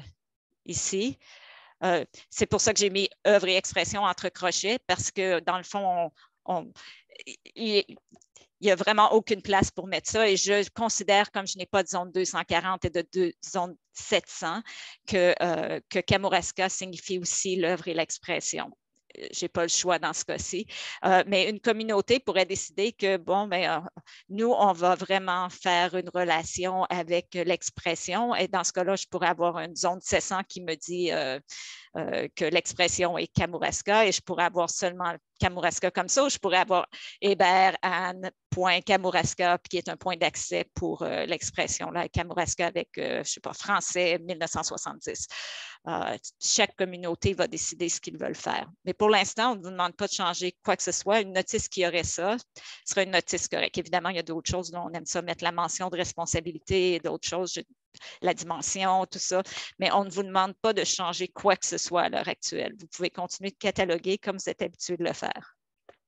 ici, euh, c'est pour ça que j'ai mis œuvre et expression entre crochets, parce que dans le fond, on, on, il n'y a vraiment aucune place pour mettre ça. Et je considère, comme je n'ai pas de zone deux cent quarante et de deux, zone sept cents, que, euh, que Kamouraska signifie aussi l'œuvre et l'expression. Je n'ai pas le choix dans ce cas-ci. Euh, mais une communauté pourrait décider que, bon, ben, euh, nous, on va vraiment faire une relation avec l'expression. Et dans ce cas-là, je pourrais avoir une zone sept cents qui me dit euh, euh, que l'expression est Kamouraska et je pourrais avoir seulement Kamouraska comme ça, ou je pourrais avoir Hébert, Anne, point Kamouraska, qui est un point d'accès pour euh, l'expression là, Kamouraska avec, euh, je ne sais pas, français mille neuf cent soixante-dix. Euh, chaque communauté va décider ce qu'ils veulent faire. Mais pour l'instant, on ne vous demande pas de changer quoi que ce soit. Une notice qui aurait ça serait une notice correcte. Évidemment, il y a d'autres choses. Là, on aime ça mettre la mention de responsabilité et d'autres choses, je, la dimension, tout ça. Mais on ne vous demande pas de changer quoi que ce soit à l'heure actuelle. Vous pouvez continuer de cataloguer comme vous êtes habitué de le faire.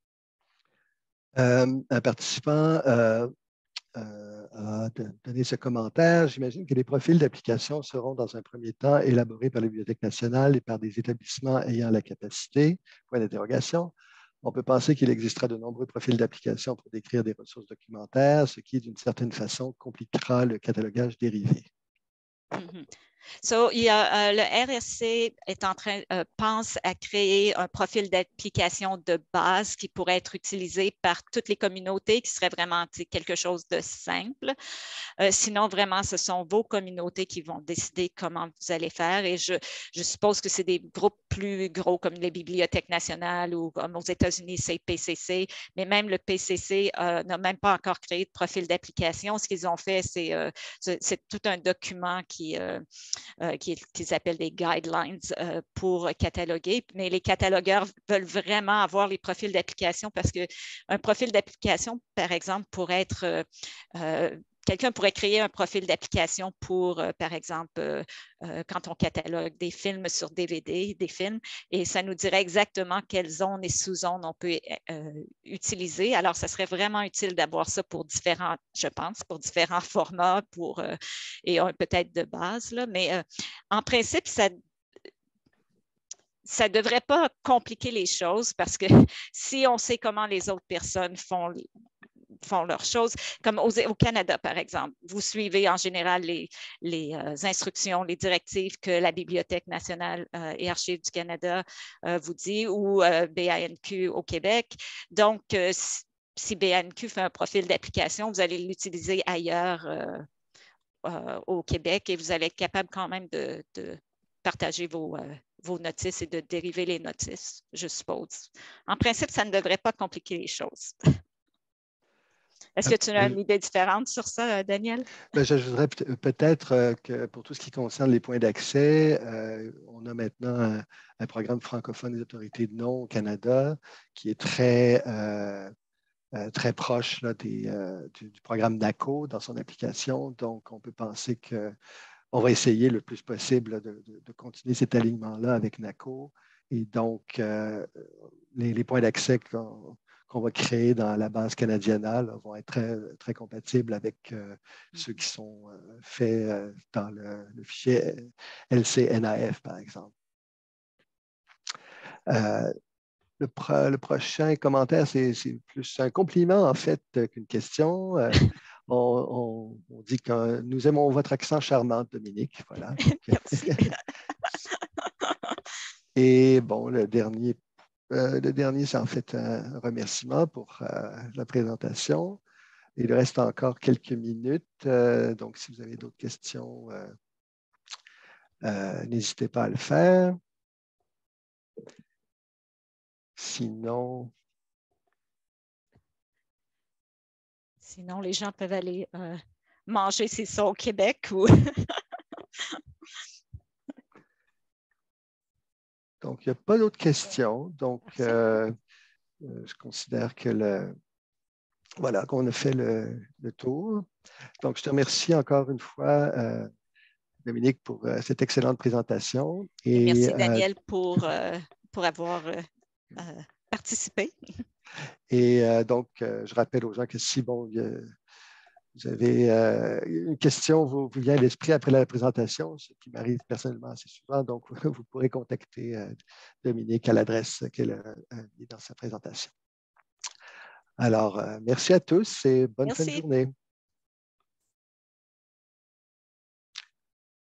Euh, un participant euh, euh, a donné ce commentaire. J'imagine que les profils d'application seront dans un premier temps élaborés par la Bibliothèque nationale et par des établissements ayant la capacité. Point d'interrogation. On peut penser qu'il existera de nombreux profils d'application pour décrire des ressources documentaires, ce qui, d'une certaine façon, compliquera le catalogage dérivé. Mm-hmm. So, il y a, euh, le R S C est en train, euh, pense à créer un profil d'application de base qui pourrait être utilisé par toutes les communautés, qui serait vraiment quelque chose de simple. Euh, sinon, vraiment, ce sont vos communautés qui vont décider comment vous allez faire. Et je, je suppose que c'est des groupes plus gros comme les bibliothèques nationales ou comme aux États-Unis, c'est P C C. Mais même le P C C euh, n'a même pas encore créé de profil d'application. Ce qu'ils ont fait, c'est, euh, c'est tout un document qui... Euh, Euh, qu'ils appellent des guidelines euh, pour cataloguer. Mais les catalogueurs veulent vraiment avoir les profils d'application parce qu'un profil d'application, par exemple, pourrait être... Euh, euh, Quelqu'un pourrait créer un profil d'application pour, euh, par exemple, euh, euh, quand on catalogue des films sur D V D, des films, et ça nous dirait exactement quelles zones et sous-zones on peut euh, utiliser. Alors, ça serait vraiment utile d'avoir ça pour différents, je pense, pour différents formats pour, euh, et peut-être de base. Là, mais euh, en principe, ça ça ne devrait pas compliquer les choses parce que si on sait comment les autres personnes font font leurs choses, comme au, au Canada, par exemple. Vous suivez en général les, les euh, instructions, les directives que la Bibliothèque nationale euh, et Archives du Canada euh, vous dit ou euh, B A N Q au Québec. Donc, euh, si B A N Q fait un profil d'application, vous allez l'utiliser ailleurs euh, euh, au Québec et vous allez être capable quand même de, de partager vos, euh, vos notices et de dériver les notices, je suppose. En principe, ça ne devrait pas compliquer les choses. Est-ce que tu as une idée différente sur ça, Daniel? Ben, j'ajouterais peut-être que pour tout ce qui concerne les points d'accès, euh, on a maintenant un, un programme francophone des autorités de nom au Canada qui est très, euh, euh, très proche là, des, euh, du, du programme NACO dans son application. Donc, on peut penser qu'on va essayer le plus possible de, de, de continuer cet alignement-là avec NACO. Et donc, euh, les, les points d'accès qu'on qu'on va créer dans la base canadienne vont être très, très compatibles avec euh, ceux qui sont euh, faits euh, dans le, le fichier L C N A F, par exemple. Euh, le, pro, le, prochain commentaire, c'est plus un compliment, en fait, qu'une question. Euh, on, on, on, dit que nous aimons votre accent charmant, Dominique. Voilà. Merci. Et bon, le dernier Euh, le dernier, c'est en fait un remerciement pour euh, la présentation. Il reste encore quelques minutes. Euh, donc, si vous avez d'autres questions, euh, euh, n'hésitez pas à le faire. Sinon... Sinon, les gens peuvent aller euh, manger, c'est ça, au Québec ou... Donc, il n'y a pas d'autres questions. Donc, euh, euh, je considère que le, voilà, qu'on a fait le, le, tour. Donc, je te remercie encore une fois, euh, Dominique, pour euh, cette excellente présentation. Et, Et merci, euh, Daniel, pour, euh, pour avoir euh, euh, participé. Et euh, donc, euh, je rappelle aux gens que si bon, vous avez euh, une question vous, vous vient à l'esprit après la présentation, ce qui m'arrive personnellement assez souvent, donc vous pourrez contacter euh, Dominique à l'adresse qu'elle a mis dans sa présentation. Alors, euh, merci à tous et bonne fin de Merci. journée.